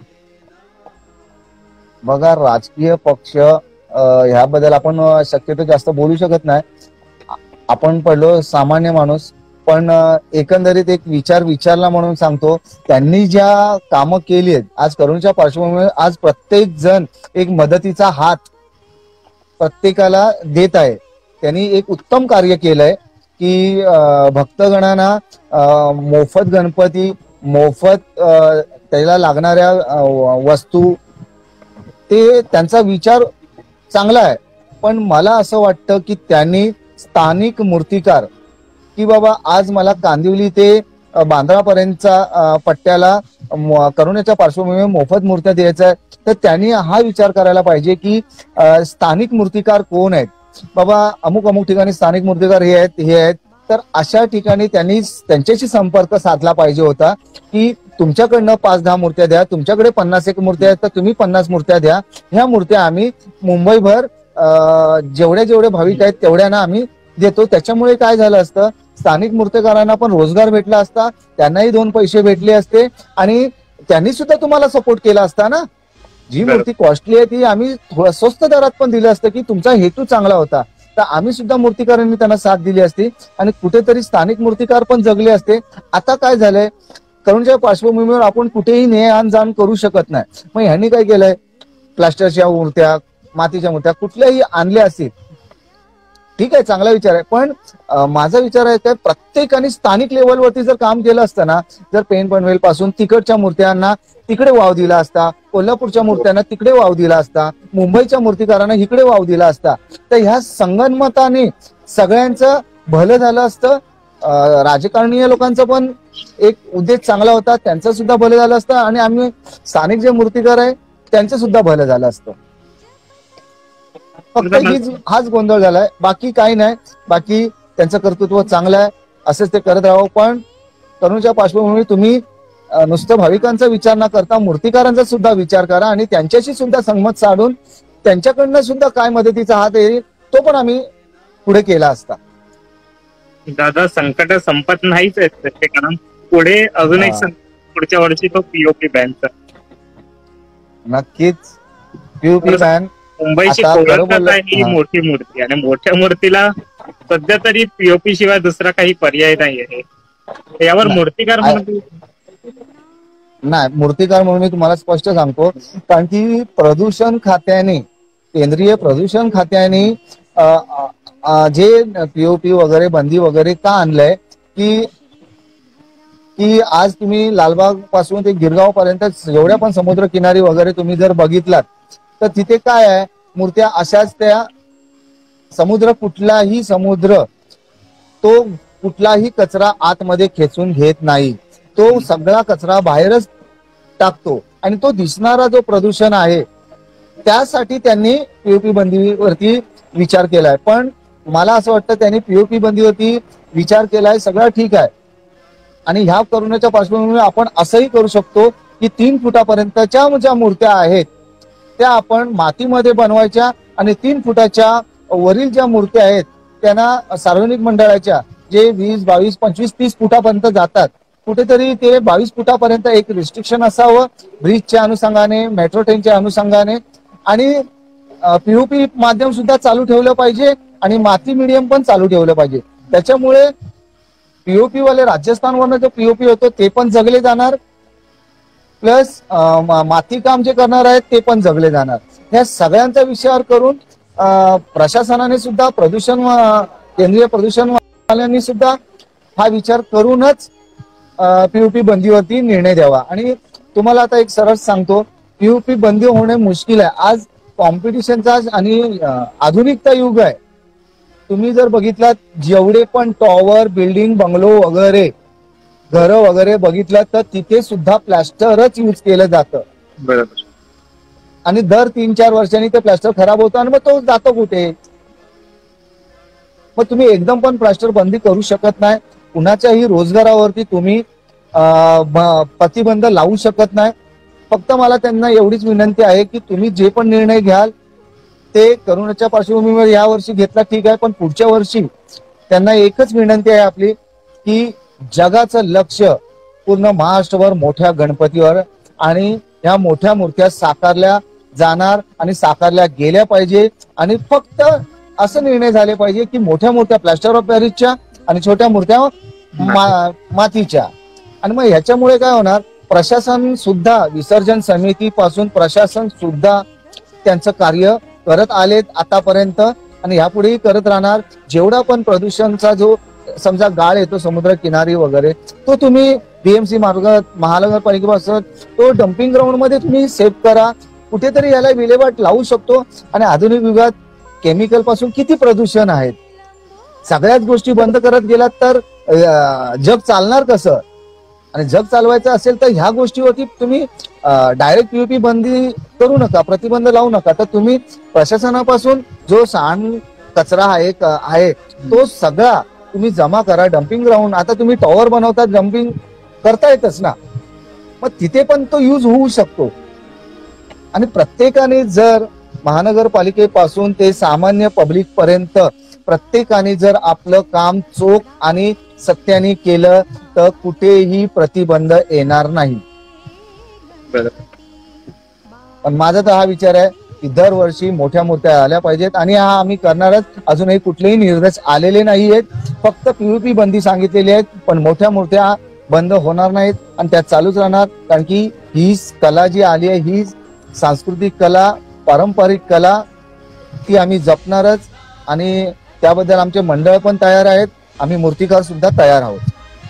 बघा, राजकीय पक्ष ह्याबद्दल आपण शक्यतो जास्त बोलू शकत नाही. आपण पडलो सामान्य माणूस, पण एकंदरीत एक विचार विचारला म्हणून सांगतो. त्यांनी ज्या कामं केली आहेत आज करोनाच्या पार्श्वभूमीवर, आज प्रत्येक जण एक मदतीचा हात प्रत्येकाला देत आहे. त्यांनी एक उत्तम कार्य केलंय की भक्तगणांना मोफत गणपती, मोफत त्याला लागणाऱ्या वस्तू, ते त्यांचा विचार चांगला आहे. पण मला असं वाटतं की त्यांनी स्थानिक मूर्तिकार की बाबा आज मला कांदिवली ते बांद्रापर्यंतचा पट्ट्याला करोनाच्या पार्श्वभूमीवर मोफत मूर्त्या द्यायचा आहे, तर त्यांनी हा विचार करायला पाहिजे की स्थानिक मूर्तिकार कोण आहेत. बाबा अमुक अमुक ठिकाणी स्थानिक मूर्तिकार हे आहेत हे आहेत तर अशा ठिकाणी त्यांनी त्यांच्याशी संपर्क साधला पाहिजे होता की तुमच्याकडनं पाच दहा मूर्त्या द्या, तुमच्याकडे पन्नास एक मूर्त्या आहेत तर तुम्ही पन्नास मूर्त्या द्या. ह्या मूर्त्या आम्ही मुंबईभर जेवढ्या जेवढे भाविक आहेत तेवढ्यांना आम्ही देतो. त्याच्यामुळे काय झालं असतं, स्थानिक मूर्तिकारांना पण रोजगार भेटला असता, त्यांनाही दोन पैसे भेटले असते आणि त्यांनी सुद्धा तुम्हाला सपोर्ट केला असता ना. जी मूर्ती कॉस्टली आहे ती आम्ही स्वस्त दरात पण दिलं असतं की तुमचा हेतू चांगला होता, तर आम्ही सुद्धा मूर्तिकारांनी त्यांना साथ दिली असती आणि कुठेतरी स्थानिक मूर्तिकार पण जगले असते. आता काय झालंय, करोनाच्या पार्श्वभूमीवर आपण कुठेही ने आण जाण करू शकत नाही. मग ह्यांनी काय केलंय, प्लास्टरच्या मूर्त्या, मातीच्या मूर्त्या कुठल्याही आणल्या असतील, ठीक आहे, चांगला विचार आहे. पण माझा विचार आहे काय, प्रत्येकाने स्थानिक लेवलवरती जर काम केलं असतं ना, जर पेन पनवेल पासून तिकडच्या मूर्त्यांना तिकडे वाव दिला असता, कोल्हापूरच्या मूर्त्यांना तिकडे वाव दिला असता, मुंबईच्या मूर्तिकारांना इकडे वाव दिला असता, तर ह्या संगनमताने सगळ्यांचं भलं झालं असतं. राजकारणीय लोकांचा पण एक उद्देश चांगला होता, त्यांचं सुद्धा भलं झालं असतं आणि आम्ही स्थानिक जे मूर्तिकार आहे त्यांचं सुद्धा भलं झालं असतं. फक्त हीच हाच गोंधळ झालाय, बाकी काही नाही. बाकी त्यांचं कर्तृत्व चांगलं आहे, असंच ते करत राहावं. पण करोनाच्या पार्श्वभूमीवर तुम्ही नुसतं भाविकांचा विचार न करता मूर्तिकारांचा सुद्धा विचार करा आणि त्यांच्याशी सुद्धा संमत साधून त्यांच्याकडनं सुद्धा काय मदतीचा हात येईल तो पण आम्ही पुढे केला असता. दादा, संकट संपत नाहीच आहेत प्रत्येकानं, पुढे अजून एक पुढच्या वर्षी तो पीओपी बॅनचा. नक्कीच पीओपी बॅन मुंबईची ओळखच आहे ही मोठी मूर्ती आणि मोठ्या मूर्तीला सध्या तरी पीओपी शिवाय दुसरा काही पर्याय नाही आहे. यावर मूर्तिकार म्हणून नाही, मूर्तिकार म्हणून मी तुम्हाला स्पष्ट सांगतो, कारण की प्रदूषण खात्याने, केंद्रीय प्रदूषण खात्याने जे पीओपी वगैरे बंदी वगैरे का आणलंय की की आज तुम्ही लालबाग पासून ते गिरगाव पर्यंत जेवढ्या पण समुद्र किनारी वगैरे तुम्ही जर बघितलात तर तिथे काय आहे, मूर्त्या अशाच त्या समुद्र, कुठलाही समुद्र तो कुठलाही कचरा आतमध्ये खेचून घेत नाही, तो सगळा कचरा बाहेरच टाकतो आणि तो दिसणारा जो प्रदूषण आहे त्यासाठी त्यांनी पीओपी बंदीवरती विचार केलाय. पण मला असं वाटतं त्यांनी पीओपी बंदीवरती विचार केलाय, सगळं ठीक आहे. आणि ह्या करोनाच्या पार्श्वभूमीवर आपण असंही करू शकतो की तीन फुटापर्यंतच्या ज्या मूर्त्या आहेत त्या आपण मातीमध्ये बनवायच्या आणि तीन फुटाच्या वरील ज्या मूर्त्या आहेत त्यांना सार्वजनिक मंडळाच्या जे वीस बावीस पंचवीस तीस फुटापर्यंत जातात, कुठेतरी ते बावीस फुटापर्यंत एक रिस्ट्रिक्शन असावं ब्रिजच्या अनुषंगाने, मेट्रो ट्रेनच्या अनुषंगाने. आणि पीओपी माध्यम सुद्धा चालू ठेवलं पाहिजे आणि माती मीडियम पण चालू ठेवलं पाहिजे. त्याच्यामुळे पीओपी वाले राजस्थानवरनं जो पीओपी होतो ते पण जगले जाणार प्लस माती काम जे करणार आहेत ते पण जगले जाणार. ह्या सगळ्यांचा विचार करून अं, प्रशासनाने सुद्धा प्रदूषण अं, केंद्रीय प्रदूषण वाल्यांनी सुद्धा हा विचार करूनच पीयूपी बंदीवरती निर्णय द्यावा. आणि तुम्हाला आता एक सरळ सांगतो, पीयूपी बंदी होणे मुश्किल आहे. आज कॉम्पिटिशनचा आणि अं, आधुनिकता युग आहे. तुम्ही जर बघितलात जेवढे पण टॉवर, बिल्डिंग, बंगलो वगैरे घरं वगैरे बघितलं तर तिथे सुद्धा प्लॅस्टरच यूज केलं जातं. बरोबर. आणि दर तीन चार वर्षांनी ते प्लॅस्टर खराब होतं आणि मग तो जातो कुठे. मग तुम्ही एकदम पण प्लॅस्टर बंदी करू शकत नाही. कुणाच्याही रोजगारावरती तुम्ही प्रतिबंध लावू शकत नाही. फक्त मला त्यांना एवढीच विनंती आहे की तुम्ही जे पण निर्णय घ्याल ते करोनाच्या पार्श्वभूमीवर या वर्षी घेतला ठीक आहे, पण पुढच्या वर्षी त्यांना एकच विनंती आहे आपली की जगाचं लक्ष पूर्ण महाराष्ट्रभर मोठ्या गणपतीवर आणि या मोठ्या मूर्त्या साकारल्या जाणार आणि साकारल्या गेल्या पाहिजे. आणि फक्त असं निर्णय झाले पाहिजे की मोठ्या मोठ्या प्लॅस्टर ऑफ पॅरिसच्या आणि छोट्या मूर्त्या मा, मातीच्या. आणि मग ह्याच्यामुळे काय होणार, प्रशासन सुद्धा विसर्जन समितीपासून प्रशासन सुद्धा त्यांचं कार्य करत आलेत आतापर्यंत आणि यापुढेही करत राहणार. जेवढा पण प्रदूषणचा जो समजा गाळ येतो समुद्र किनारी वगैरे तो तुम्ही बीएमसी मार्ग महानगरपालिकेपासून तो डम्पिंग ग्राउंड मध्ये तुम्ही सेव्ह करा. कुठेतरी याला विल्हेवाट लावू शकतो. आणि आधुनिक युगात केमिकल पासून किती प्रदूषण आहेत. सगळ्याच गोष्टी बंद करत गेलात तर जग चालणार कसं. आणि जग चालवायचं असेल तर ह्या गोष्टीवरती तुम्ही डायरेक्ट पीयूपी बंदी करू नका, प्रतिबंध लावू नका. तर तुम्ही प्रशासनापासून जो सांड कचरा आहे आहे तो सगळा तुम्ही जमा करा. डम्पिंग ग्राउंड आता तुम्ही टॉवर बनवतात, डम्पिंग करता येतच ना, मग तिथे पण तो यूज होऊ शकतो. आणि प्रत्येकाने जर महानगरपालिकेपासून ते सामान्य पब्लिक पर्यंत प्रत्येकाने जर आपलं काम चोख आणि सत्याने केलं तर कुठेही प्रतिबंध येणार नाही. पण माझा तर हा विचार आहे की दरवर्षी मोठ्या मूर्त्या आल्या पाहिजेत आणि हा आम्ही करणारच. अजूनही कुठलेही निर्देश आलेले नाही आहेत, फक्त पीयूपी बंदी सांगितलेली आहेत. पण मोठ्या मूर्त्या बंद होणार नाहीत आणि त्या चालूच राहणार. कारण की ही कला जी आली आहे ही सांस्कृतिक कला, पारंपरिक कला ती आम्ही जपणारच. आणि त्याबद्दल आमचे मंडळ पण तयार आहेत, आम्ही मूर्तिकार सुद्धा तयार आहोत.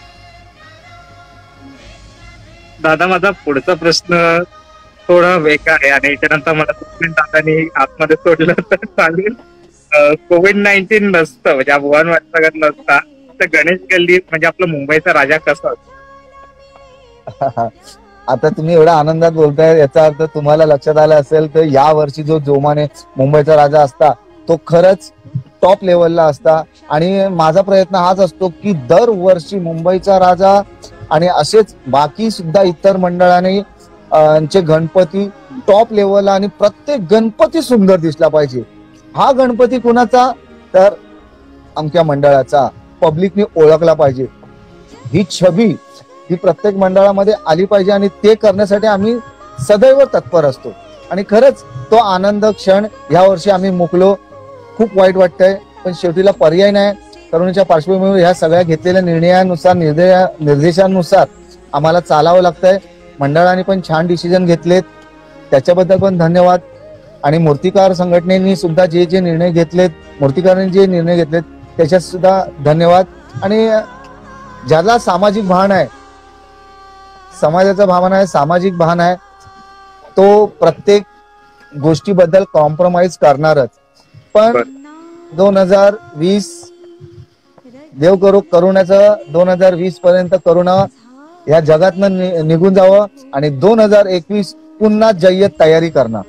दादा माझा पुढचा प्रश्न थोडा वेगळा आहे आणि त्यानंतर मला दादानी आतमध्ये सोडलं तर चालेल. कोविड नाईन्टीन नसतं म्हणजे भुवन वाटतं नसता तर गणेश गल्ली म्हणजे आपला मुंबईचा राजा कसा असतो. आता तुम्ही एवढ्या आनंदात बोलताय याचा अर्थ तुम्हाला लक्षात आलं असेल तर या वर्षी जो जोमाने मुंबईचा राजा असता तो खरंच टॉप लेवलला असता. आणि माझा प्रयत्न हाच असतो की दरवर्षी मुंबईचा राजा आणि असेच बाकी सुद्धा इतर मंडळाने चे गणपती टॉप लेवलला आणि प्रत्येक गणपती सुंदर दिसला पाहिजे. हा गणपती कुणाचा तर आमच्या मंडळाचा, पब्लिकने ओळखला पाहिजे. ही छबी ही प्रत्येक मंडळामध्ये आली पाहिजे आणि ते करण्यासाठी आम्ही सदैव तत्पर असतो. आणि खरंच तो आनंद क्षण या वर्षी आम्ही मुकलो. खूप वाईट वाटतंय पण शेवटीला पर्याय नाही. करोनाच्या पार्श्वभूमीवर ह्या सगळ्या घेतलेल्या निर्णयानुसार निर्देशानुसार आम्हाला चालावं लागतंय. मंडळाने पण छान डिसिजन घेतलेत त्याच्याबद्दल पण धन्यवाद. आणि मूर्तिकार संघटनेनी सुद्धा जे जे निर्णय घेतलेत, मूर्तिकारांनी जे निर्णय घेतलेत त्याच्यात सुद्धा धन्यवाद. आणि ज्याला सामाजिक भान आहे, समाजाचा भावना आहे, सामाजिक भान आहे, तो प्रत्येक गोष्टीबद्दल कॉम्प्रोमाइज करणारच. पण दोन हजार वीस देव करू करोनाचं दोन हजार वीस पर्यंत करोना या जगातनं निघून जावं आणि दोन हजार एकवीस पुन्हा जय्यत तयारी करणार.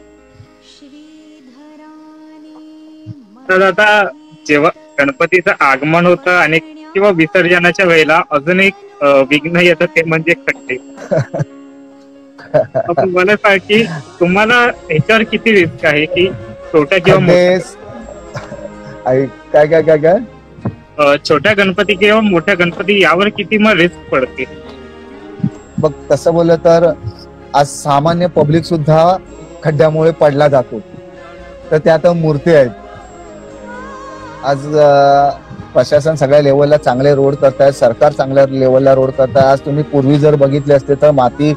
तर आता जेव्हा गणपतीचं आगमन होतं आणि किंवा विसर्जनाच्या वेळेला अजून एक विघ्न येतं ते म्हणजे खड्डे. मला सांग की तुम्हाला ह्याच्यावर किती रिस्क आहे की छोट्या किंवा काय काय काय काय छोट्या गणपती किंवा मोठ्या गणपती यावर किती मग रिस्क पडते. बघ तसं बोललं तर आज सामान्य पब्लिक सुद्धा खड्ड्यामुळे पडला जातो. तर त्यात मूर्ती आहेत. आज प्रशासन सगळ्या लेवलला चांगले रोड करतायत, सरकार चांगल्या लेवलला रोड करताय. आज तुम्ही पूर्वी जर बघितले असते तर माती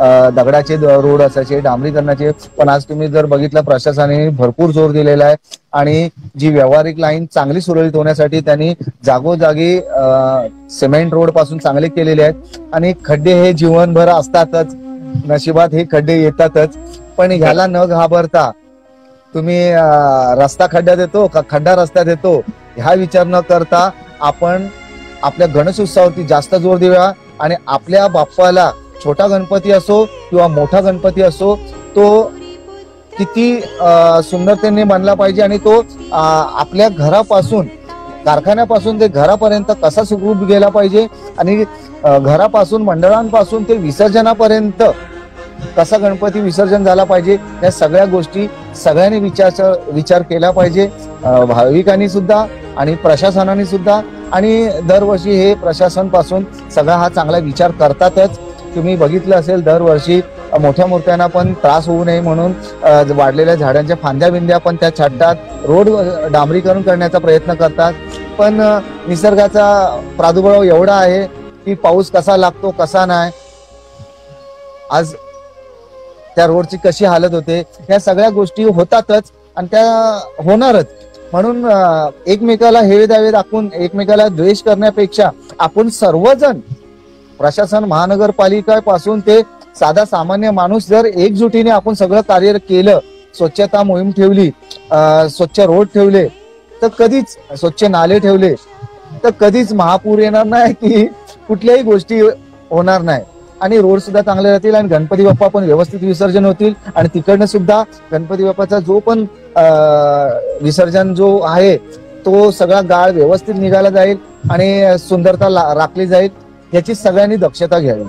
अ, दगडाचे द- रोड असायचे, डांबरीकरणाचे, पण आज तुम्ही जर बघितलं प्रशासनाने भरपूर जोर दिलेला आहे आणि जी व्यावहारिक लाईन चांगली सुरळीत होण्यासाठी त्यांनी जागोजागी अ, सिमेंट रोड पासून चांगले केलेले आहेत. आणि खड्डे हे जीवनभर असतातच, नशिबात हे खड्डे येतातच, पण ह्याला न घाबरता तुम्ही अ, रस्ता खड्ड्यात येतो का खड्डा रस्त्यात येतो हा विचार न करता आपण आपल्या गणेश उत्सवावरती जास्त जोर देऊया आणि आपल्या बाप्पाला छोटा गणपती असो किंवा मोठा गणपती असो तो किती अ, सुंदरतेने बनला पाहिजे आणि तो अ, आपल्या घरापासून कारखान्यापासून ते घरापर्यंत कसा सुखरूप गेला पाहिजे आणि अ, घरापासून मंडळांपासून ते विसर्जनापर्यंत कसा गणपती विसर्जन झाला पाहिजे या सगळ्या गोष्टी सगळ्यांनी विचार विचार केला पाहिजे. अ, भाविकांनी सुद्धा आणि प्रशासनाने सुद्धा. आणि दरवर्षी हे प्रशासन पासून सगळा हा चांगला विचार करतातच. तुम्ही बघितलं असेल दरवर्षी मोठ्या मूर्त्यांना पण त्रास होऊ नये म्हणून अ, वाढलेल्या झाडांच्या फांद्या बिंद्या पण त्या छाटतात, रोड डांबरीकरण करण्याचा प्रयत्न करतात. पण अ, निसर्गाचा प्रादुर्भाव एवढा आहे की पाऊस कसा लागतो कसा नाही, आज त्या रोडची कशी हालत होते, या सगळ्या गोष्टी होतातच आणि त्या होणारच. म्हणून अ, एकमेकाला हेवे दावे दाखवून एकमेकाला द्वेष करण्यापेक्षा आपण सर्वजण प्रशासन महानगरपालिकेपासून ते साधा सामान्य माणूस जर एकजुटीने आपण सगळं कार्य केलं, स्वच्छता मोहीम ठेवली, अ, स्वच्छ रोड ठेवले तर कधीच स्वच्छ नाले ठेवले तर कधीच महापूर येणार नाही की कुठल्याही गोष्टी होणार नाही आणि रोड सुद्धा चांगले राहतील आणि गणपती बाप्पा पण व्यवस्थित विसर्जन होतील. आणि तिकडनं सुद्धा गणपती बाप्पाचा जो पण अं, विसर्जन जो आहे तो सगळा गाळ व्यवस्थित निघाला जाईल आणि सुंदरता ला- राखली जाईल याची सगळ्यांनी दक्षता घ्यावी.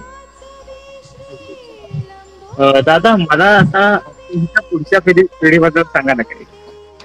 अ, दादा मला आता तुमच्या पुढच्या पिढी पिढीबद्दल सांगा ना काही.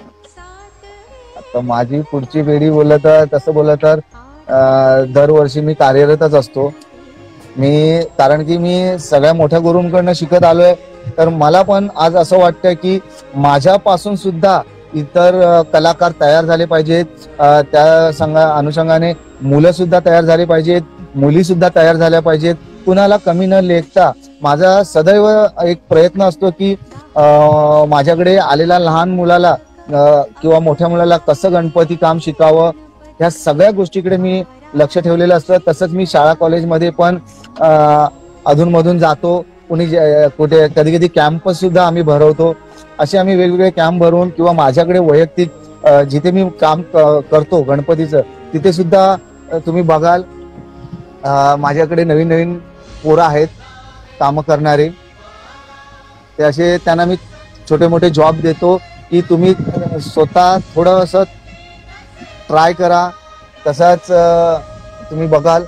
आता माझी पुढची पिढी बोललं तर तसं बोललं तर अं, दरवर्षी मी कार्यरतच असतो. मी कारण की मी सगळ्या मोठ्या गुरूंकडनं शिकत आलोय, तर मला पण आज असं वाटतं की माझ्यापासून सुद्धा इतर अ, कलाकार तयार झाले पाहिजेत. अ, त्या संघा अनुषंगाने मुलं सुद्धा तयार झाली पाहिजेत, मुली सुद्धा तयार झाल्या पाहिजेत. कुणाला कमी न लेखता माझा सदैव एक प्रयत्न असतो की अ, माझ्याकडे आलेल्या लहान मुलाला अ, किंवा मोठ्या मुलाला कसं गणपती काम शिकावं ह्या सगळ्या गोष्टीकडे मी लक्ष ठेवलेलं असतं. तसंच मी शाळा कॉलेजमध्ये पण अ, अधूनमधून जातो. कुणी जे- कुठे कधी कधी कॅम्प सुद्धा आम्ही भरवतो. असे आम्ही वेगवेगळे कॅम्प भरून किंवा माझ्याकडे वैयक्तिक अ, जिथे मी काम क- करतो गणपतीचं तिथे सुद्धा अ, तुम्ही बघाल अ, माझ्याकडे नवीन नवीन पोरं आहेत कामं करणारे. ते असे त्यांना मी छोटे मोठे जॉब देतो की तुम्ही स्वतः थोडंसं ट्राय करा. तसाच अ, तुम्ही बघाल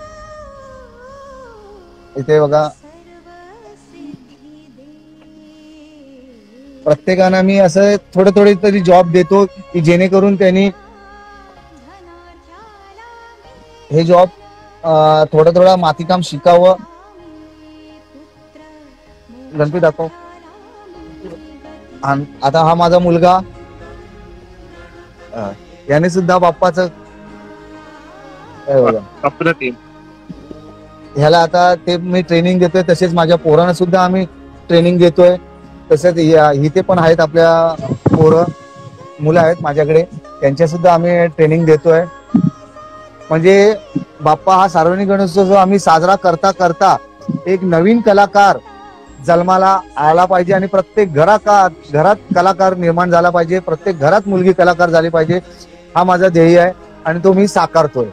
इथे बघा प्रत्येकाना मी असं थोडे थोडे तरी जॉब देतो की जेणेकरून त्यांनी हे जॉब थोडं थोडं मातीकाम शिकावं. गणपती दाखव. आणि आता हा माझा मुलगा अ, याने सुद्धा बाप्पाचं हे बघा. अप्रतिम. ह्याला आता ते मी ट्रेनिंग देतोय, तसेच माझ्या पोरांना सुद्धा आम्ही ट्रेनिंग देतोय. तसेच या- इथे पण आहेत आपल्या पोरं मुलं आहेत माझ्याकडे, त्यांच्या सुद्धा आम्ही ट्रेनिंग देतोय. म्हणजे बाप्पा हा सार्वजनिक गणेशोत्सव आम्ही साजरा करता करता एक नवीन कलाकार जन्माला आला पाहिजे आणि प्रत्येक घरा घरात कलाकार निर्माण झाला पाहिजे, प्रत्येक घरात मुलगी कलाकार झाली पाहिजे, हा माझा ध्येय आहे आणि तो मी साकारतोय.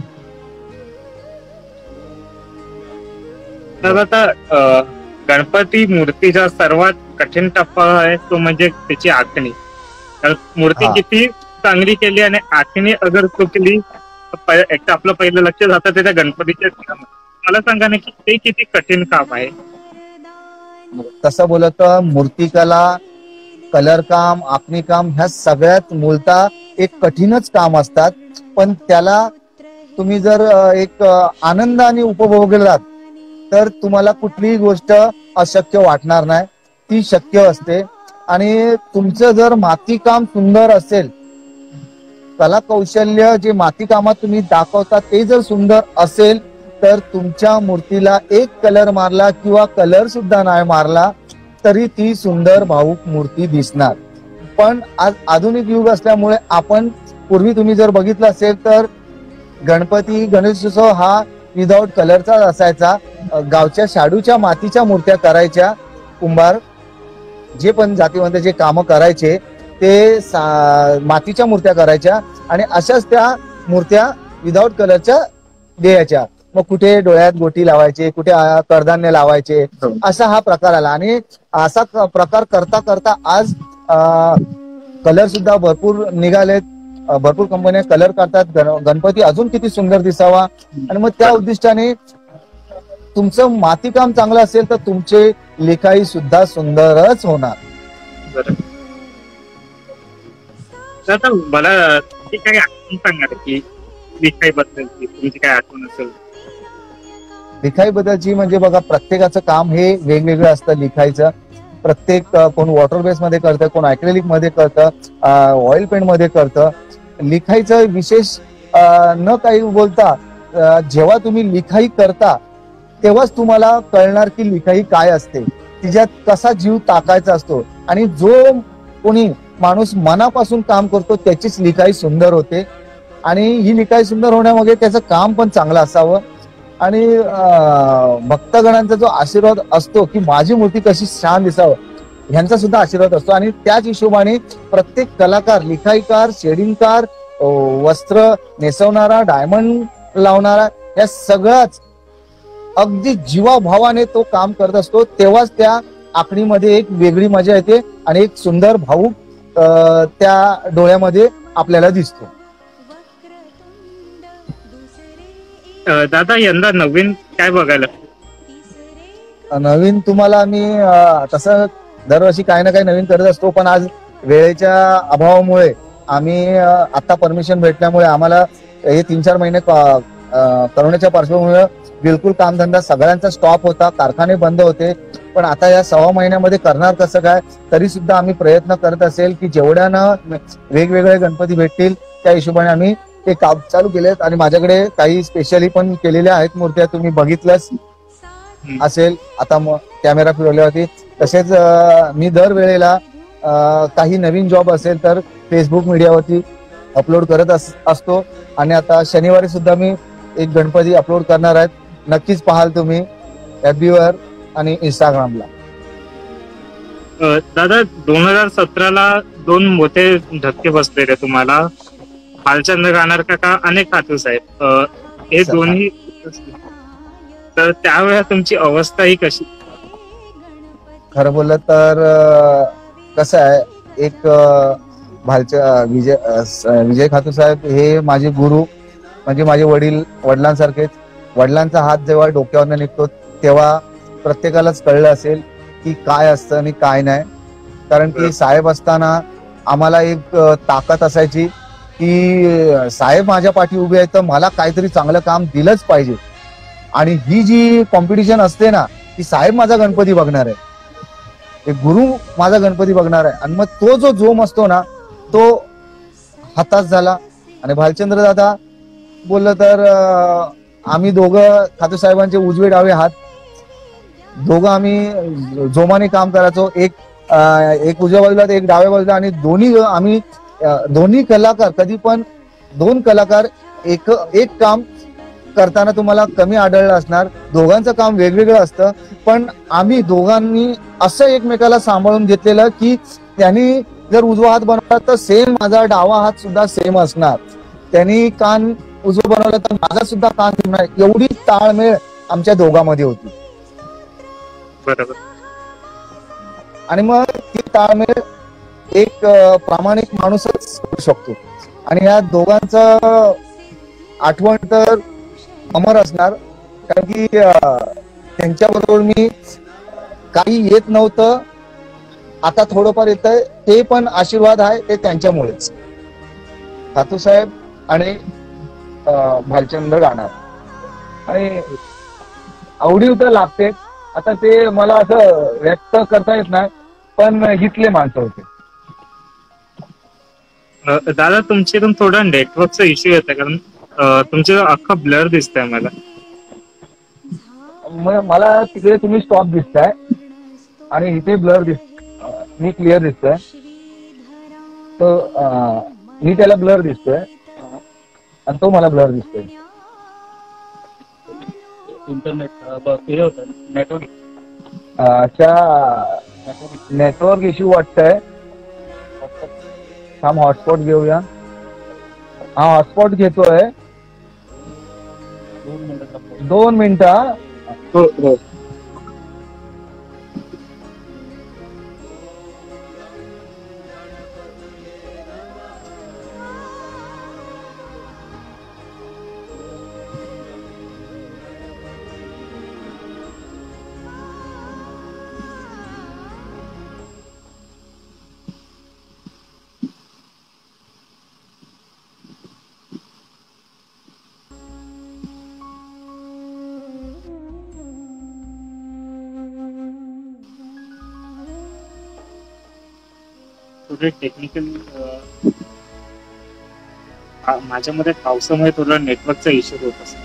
तर आता अ, गणपती मूर्तीचा सर्वात कठीण टप्पा आहे तो म्हणजे त्याची आखणी. तर मूर्ती हा. किती चांगली केली आणि आखणी अगर चुकली तर पहि- एक तर आपलं पहिलं लक्ष जातं त्याच्या गणपतीच्या ठिकाणी. मला सांगा ना की ते किती कठीण काम आहे. तसं बोलत तर मूर्तिकला, कलर काम, आखणी काम ह्या सगळ्यात मूलतः एक कठीणच काम असतात. पण त्याला तुम्ही जर अ, एक अ, आनंदाने उपभोगलात तर तुम्हाला कुठलीही गोष्ट अशक्य वाटणार नाही, ती शक्य असते. आणि तुमचं जर मातीकाम सुंदर असेल, कला कौशल्य जे मातीकामात तुम्ही दाखवता ते जर सुंदर असेल तर तुमच्या मूर्तीला एक कलर मारला किंवा कलर सुद्धा नाही मारला तरी ती सुंदर भाऊक मूर्ती दिसणार. पण आज आधुनिक युग असल्यामुळे आपण पूर्वी तुम्ही जर बघितलं असेल तर गणपती गणेशोत्सव हा विदाऊट कलरचा असायचा. गावच्या शाडूच्या मातीच्या मूर्त्या करायच्या कुंभार, जे पण जातीवंत जे कामं करायचे ते मातीच्या मूर्त्या करायच्या आणि अशाच त्या मूर्त्या विदाऊट कलरच्या द्यायच्या. मग कुठे डोळ्यात गोटी लावायचे, कुठे कडधान्य लावायचे, असा हा प्रकार आला. आणि असा प्रकार करता करता आज कलर सुद्धा भरपूर निघालेत. भरपूर कंपन्या कलर करतात. गणपती अजून किती सुंदर दिसावा. आणि मग त्या उद्दिष्टाने तुमचं मातीकाम चांगलं असेल तर तुमचे लिखाई सुद्धा सुंदरच होणार. आता मला काही आठवण सांगा की लिखाई बद्दलची तुमची काय आठवण असेल. लिखाई बद्दलची म्हणजे बघा, प्रत्येकाचं काम हे वेगवेगळं असतं लिखायचं. प्रत्येक कोण वॉटर बेस मध्ये करतं, कोण अॅक्रेलिक मध्ये करतं, ऑइल पेंट मध्ये करतं. लिखाईचं विशेष न काही बोलता जेव्हा तुम्ही लिखाई करता तेव्हाच तुम्हाला कळणार की लिखाई काय असते, तिच्यात कसा जीव टाकायचा असतो. आणि जो कोणी माणूस मनापासून काम करतो त्याचीच लिखाई सुंदर होते. आणि ही लिखाई सुंदर होण्यामागे त्याचं काम पण चांगलं असावं. आणि भक्तगणांचा जो आशीर्वाद असतो की माझी मूर्ती कशी छान दिसावं, ह्यांचा सुद्धा आशीर्वाद असतो. आणि त्याच हिशोबाने प्रत्येक कलाकार, लिखाईकार, शेडिंगकार, वस्त्र नेसवणारा, डायमंड लावणारा, या सगळ्याच अगदी जीवाभावाने तो काम करत असतो. तेव्हाच त्या आखणीमध्ये एक वेगळी मजा येते आणि एक सुंदर भाऊक त्या डोळ्यामध्ये आपल्याला दिसतो. दादा, यंदा नवीन काय बघायला? नवीन तुम्हाला मी तसं दरवर्षी काही ना काही नवीन करत असतो, पण आज वेळेच्या अभावामुळे आम्ही आता परमिशन भेटल्यामुळे आम्हाला हे तीन चार महिने करोनाच्या पार्श्वभूमीवर बिलकुल कामधंदा सगळ्यांचा स्टॉप होता, कारखाने बंद होते. पण आता या सव्वा महिन्यामध्ये करणार कसं काय, तरी सुद्धा आम्ही प्रयत्न करत असेल की जेवढ्यानं वेगवेगळे गणपती भेटतील त्या हिशोबाने आम्ही ते काम चालू केलेत. आणि माझ्याकडे काही स्पेशली पण केलेल्या आहेत मूर्त्या, तुम्ही बघितलंच असेल आता कॅमेरा फिरवल्यावरती. तसेच मी दरवेळेला काही नवीन जॉब असेल तर फेसबुक मीडियावरती अपलोड करत असतो. आणि आता शनिवारी सुद्धा मी एक गणपती अपलोड करणार आहेत, नक्कीच पाहाल तुम्ही एफ बी वर आणि इंस्टाग्रामला. दादा, दोन हजार सतराला दोन मोठे धक्के बसलेले तुम्हाला, भालचंद्र गाणार काका आणि खातू साहेब, हे दोन्ही. तर त्यावेळेला तुमची अवस्था ही कशी? खरं बोललं तर कसं आहे, एक भालच्या विजय विजय खातू साहेब हे माझे गुरु, म्हणजे माझे वडील, वडिलांसारखेच. वडिलांचा हात जेव्हा डोक्यावर निघतो तेव्हा प्रत्येकालाच कळलं असेल की काय असतं आणि काय नाही. कारण की साहेब असताना आम्हाला एक ताकद असायची की साहेब माझ्या पाठी उभे आहेत तर मला काहीतरी चांगलं काम दिलंच पाहिजे. आणि ही जी कॉम्पिटिशन असते ना, ती साहेब माझा गणपती बघणार आहे, एक गुरु माझा गणपती बघणार आहे. आणि मग तो जो जोम असतो ना तो हातास झाला. आणि भालचंद्र दादा बोललं तर आम्ही दोघं खातू साहेबांचे उजवे डावे हात, दोघं आम्ही जोमाने काम करायचो. एक एक उजव्या बाजूला एक डाव्या बाजूला. आणि दोन्ही आम्ही दोन्ही कलाकार, कधी पण दोन कलाकार एक एक काम करताना तुम्हाला कमी आढळलं असणार. दोघांचं काम वेगवेगळं असतं, पण आम्ही दोघांनी असं एकमेकाला सांभाळून घेतलेलं की त्यांनी जर उजवा हात बनवला तर सेम माझा डावा हात सुद्धा सेम असणार, त्यांनी कान उजवं बनवलं तर माझा सुद्धा कान होणार. एवढी ताळमेळ आमच्या दोघांमध्ये होती. बरोबर. आणि मग ती ताळमेळ एक प्रामाणिक माणूसच करू शकतो. आणि या दोघांचं आठवण तर अमर असणार. कारण की त्यांच्याबरोबर मी काही येत नव्हतं, आता थोडंफार येतंय, ते पण आशीर्वाद आहे ते त्यांच्यामुळेच. खातू साहेब आणि भालचंद्र गाणार. आणि आवडी तर लागते. आता ते मला असं व्यक्त करता येत नाही, पण हितले माणसं होते. दादा, तुमच्याकडून थोडा नेटवर्कचा इश्यू येतो, कारण तुमचं अख्खा ब्लर दिसतंय मला. म- मला तिकडे तुम्ही स्टॉप दिसताय आणि इथे ब्लर दिस मी क्लिअर दिसतोय. तो अं, मी त्याला ब्लर दिसतोय आणि तो मला ब्लर दिसतोय. इंटरनेट हे होतं नेटवर्क अच्छा, नेटवर्क इश्यू वाटतंय. थांब हॉटस्पॉट घेऊया. हा हॉटस्पॉट घेतोय. दोन मिनिटं दोन मिनिटं. हो हो थोडे टेक्निकल माझ्यामध्ये पावसामुळे थोडा नेटवर्कचा इश्यू होत असतो.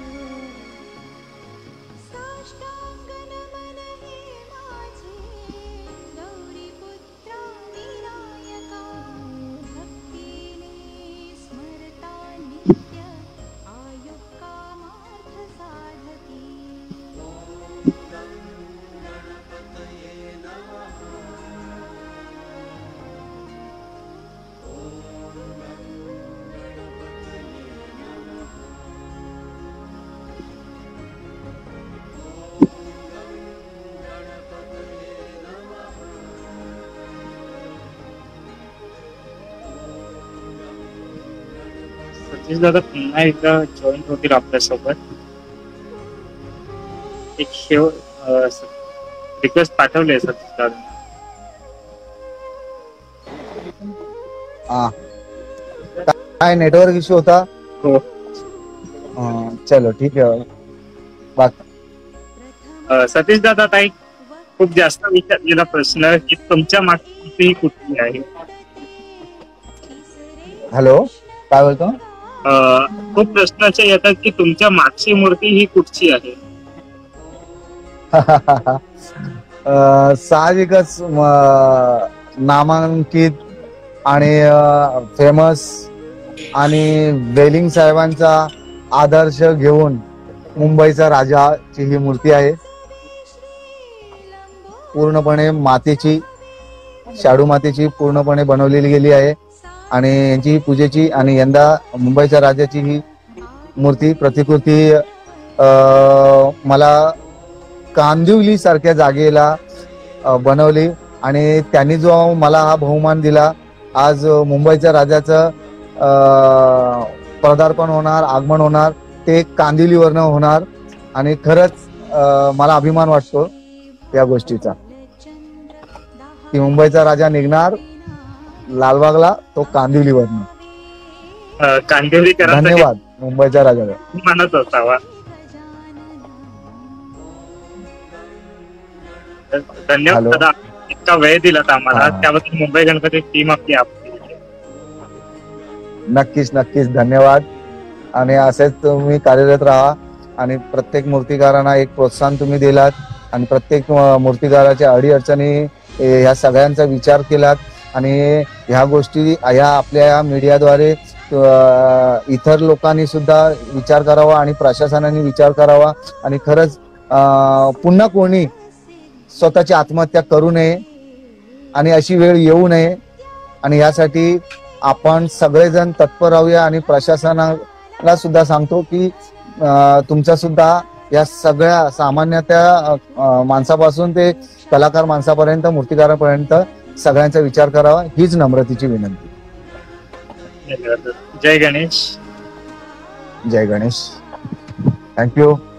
सतीश दादा पुन्हा एकदा जॉईन होतील आपल्यासोबत. एक शेव रिक्वेस्ट पाठवले सतीश दादा. हा काय नेटवर्क इश्यू होता. हो हा, चलो ठीक आहे. बाकी अ, सतीश दादा ताई खूप जास्त विचारलेला प्रश्न की तुमच्या मागची कुठली आहे. हॅलो, काय बोलतो. अ, खूप प्रश्न असे येतात की तुमच्या मागची मूर्ती ही कुठची आहे. अं, साहजिकच म- नामांकित आणि फेमस आणि वेलिंग साहेबांचा आदर्श घेऊन मुंबईचा राजाची ही मूर्ती आहे. पूर्णपणे मातीची, शाडू मातीची पूर्णपणे बनवलेली गेली आहे आणि यांची पूजेची आणि यंदा मुंबईच्या राजाची ही मूर्ती प्रतिकृती अं, मला कांदिवली सारख्या जागेला अं, बनवली आणि त्यांनी जो मला हा बहुमान दिला. आज मुंबईच्या राजाचं अं, पदार्पण होणार, आगमन होणार ते कांदिवलीवरनं होणार आणि खरंच अं, मला अभिमान वाटतो या गोष्टीचा की मुंबईचा राजा निघणार लालबागला, तो कांदिवलीवरनं. अ, कांदिवलीकरांसाठी धन्यवाद मुंबईच्या राजाला. म्हणत असावा. धन्यवाद हॅलो. दादा, इतका वेळ दिलात आम्हाला. हा. त्याबद्दल मुंबई गणपती टीम आपली आपली नक्कीच नक्कीच धन्यवाद. आणि असेच तुम्ही कार्यरत राहा आणि प्रत्येक मूर्तिकारांना एक प्रोत्साहन तुम्ही दिलात आणि प्रत्येक अं, मूर्तिकाराच्या अडीअडचणी ए, ह्या सगळ्यांचा विचार केलात आणि ह्या गोष्टी ह्या आपल्या मीडियाद्वारे अं, इतर लोकांनी सुद्धा विचार करावा आणि प्रशासनाने विचार करावा आणि खरंच अं, पुन्हा कोणी स्वतःची आत्महत्या करू नये आणि अशी वेळ येऊ नये आणि यासाठी आपण सगळेजण तत्पर राहूया आणि प्रशासनाला सुद्धा सांगतो की अं, तुमचा सुद्धा या सगळ्या सामान्य त्या अं, माणसापासून ते कलाकार माणसापर्यंत, मूर्तिकारापर्यंत सगळ्यांचा विचार करावा हीच नम्रतेची विनंती. धन्यवाद. जय गणेश. जय गणेश. थँक्यू.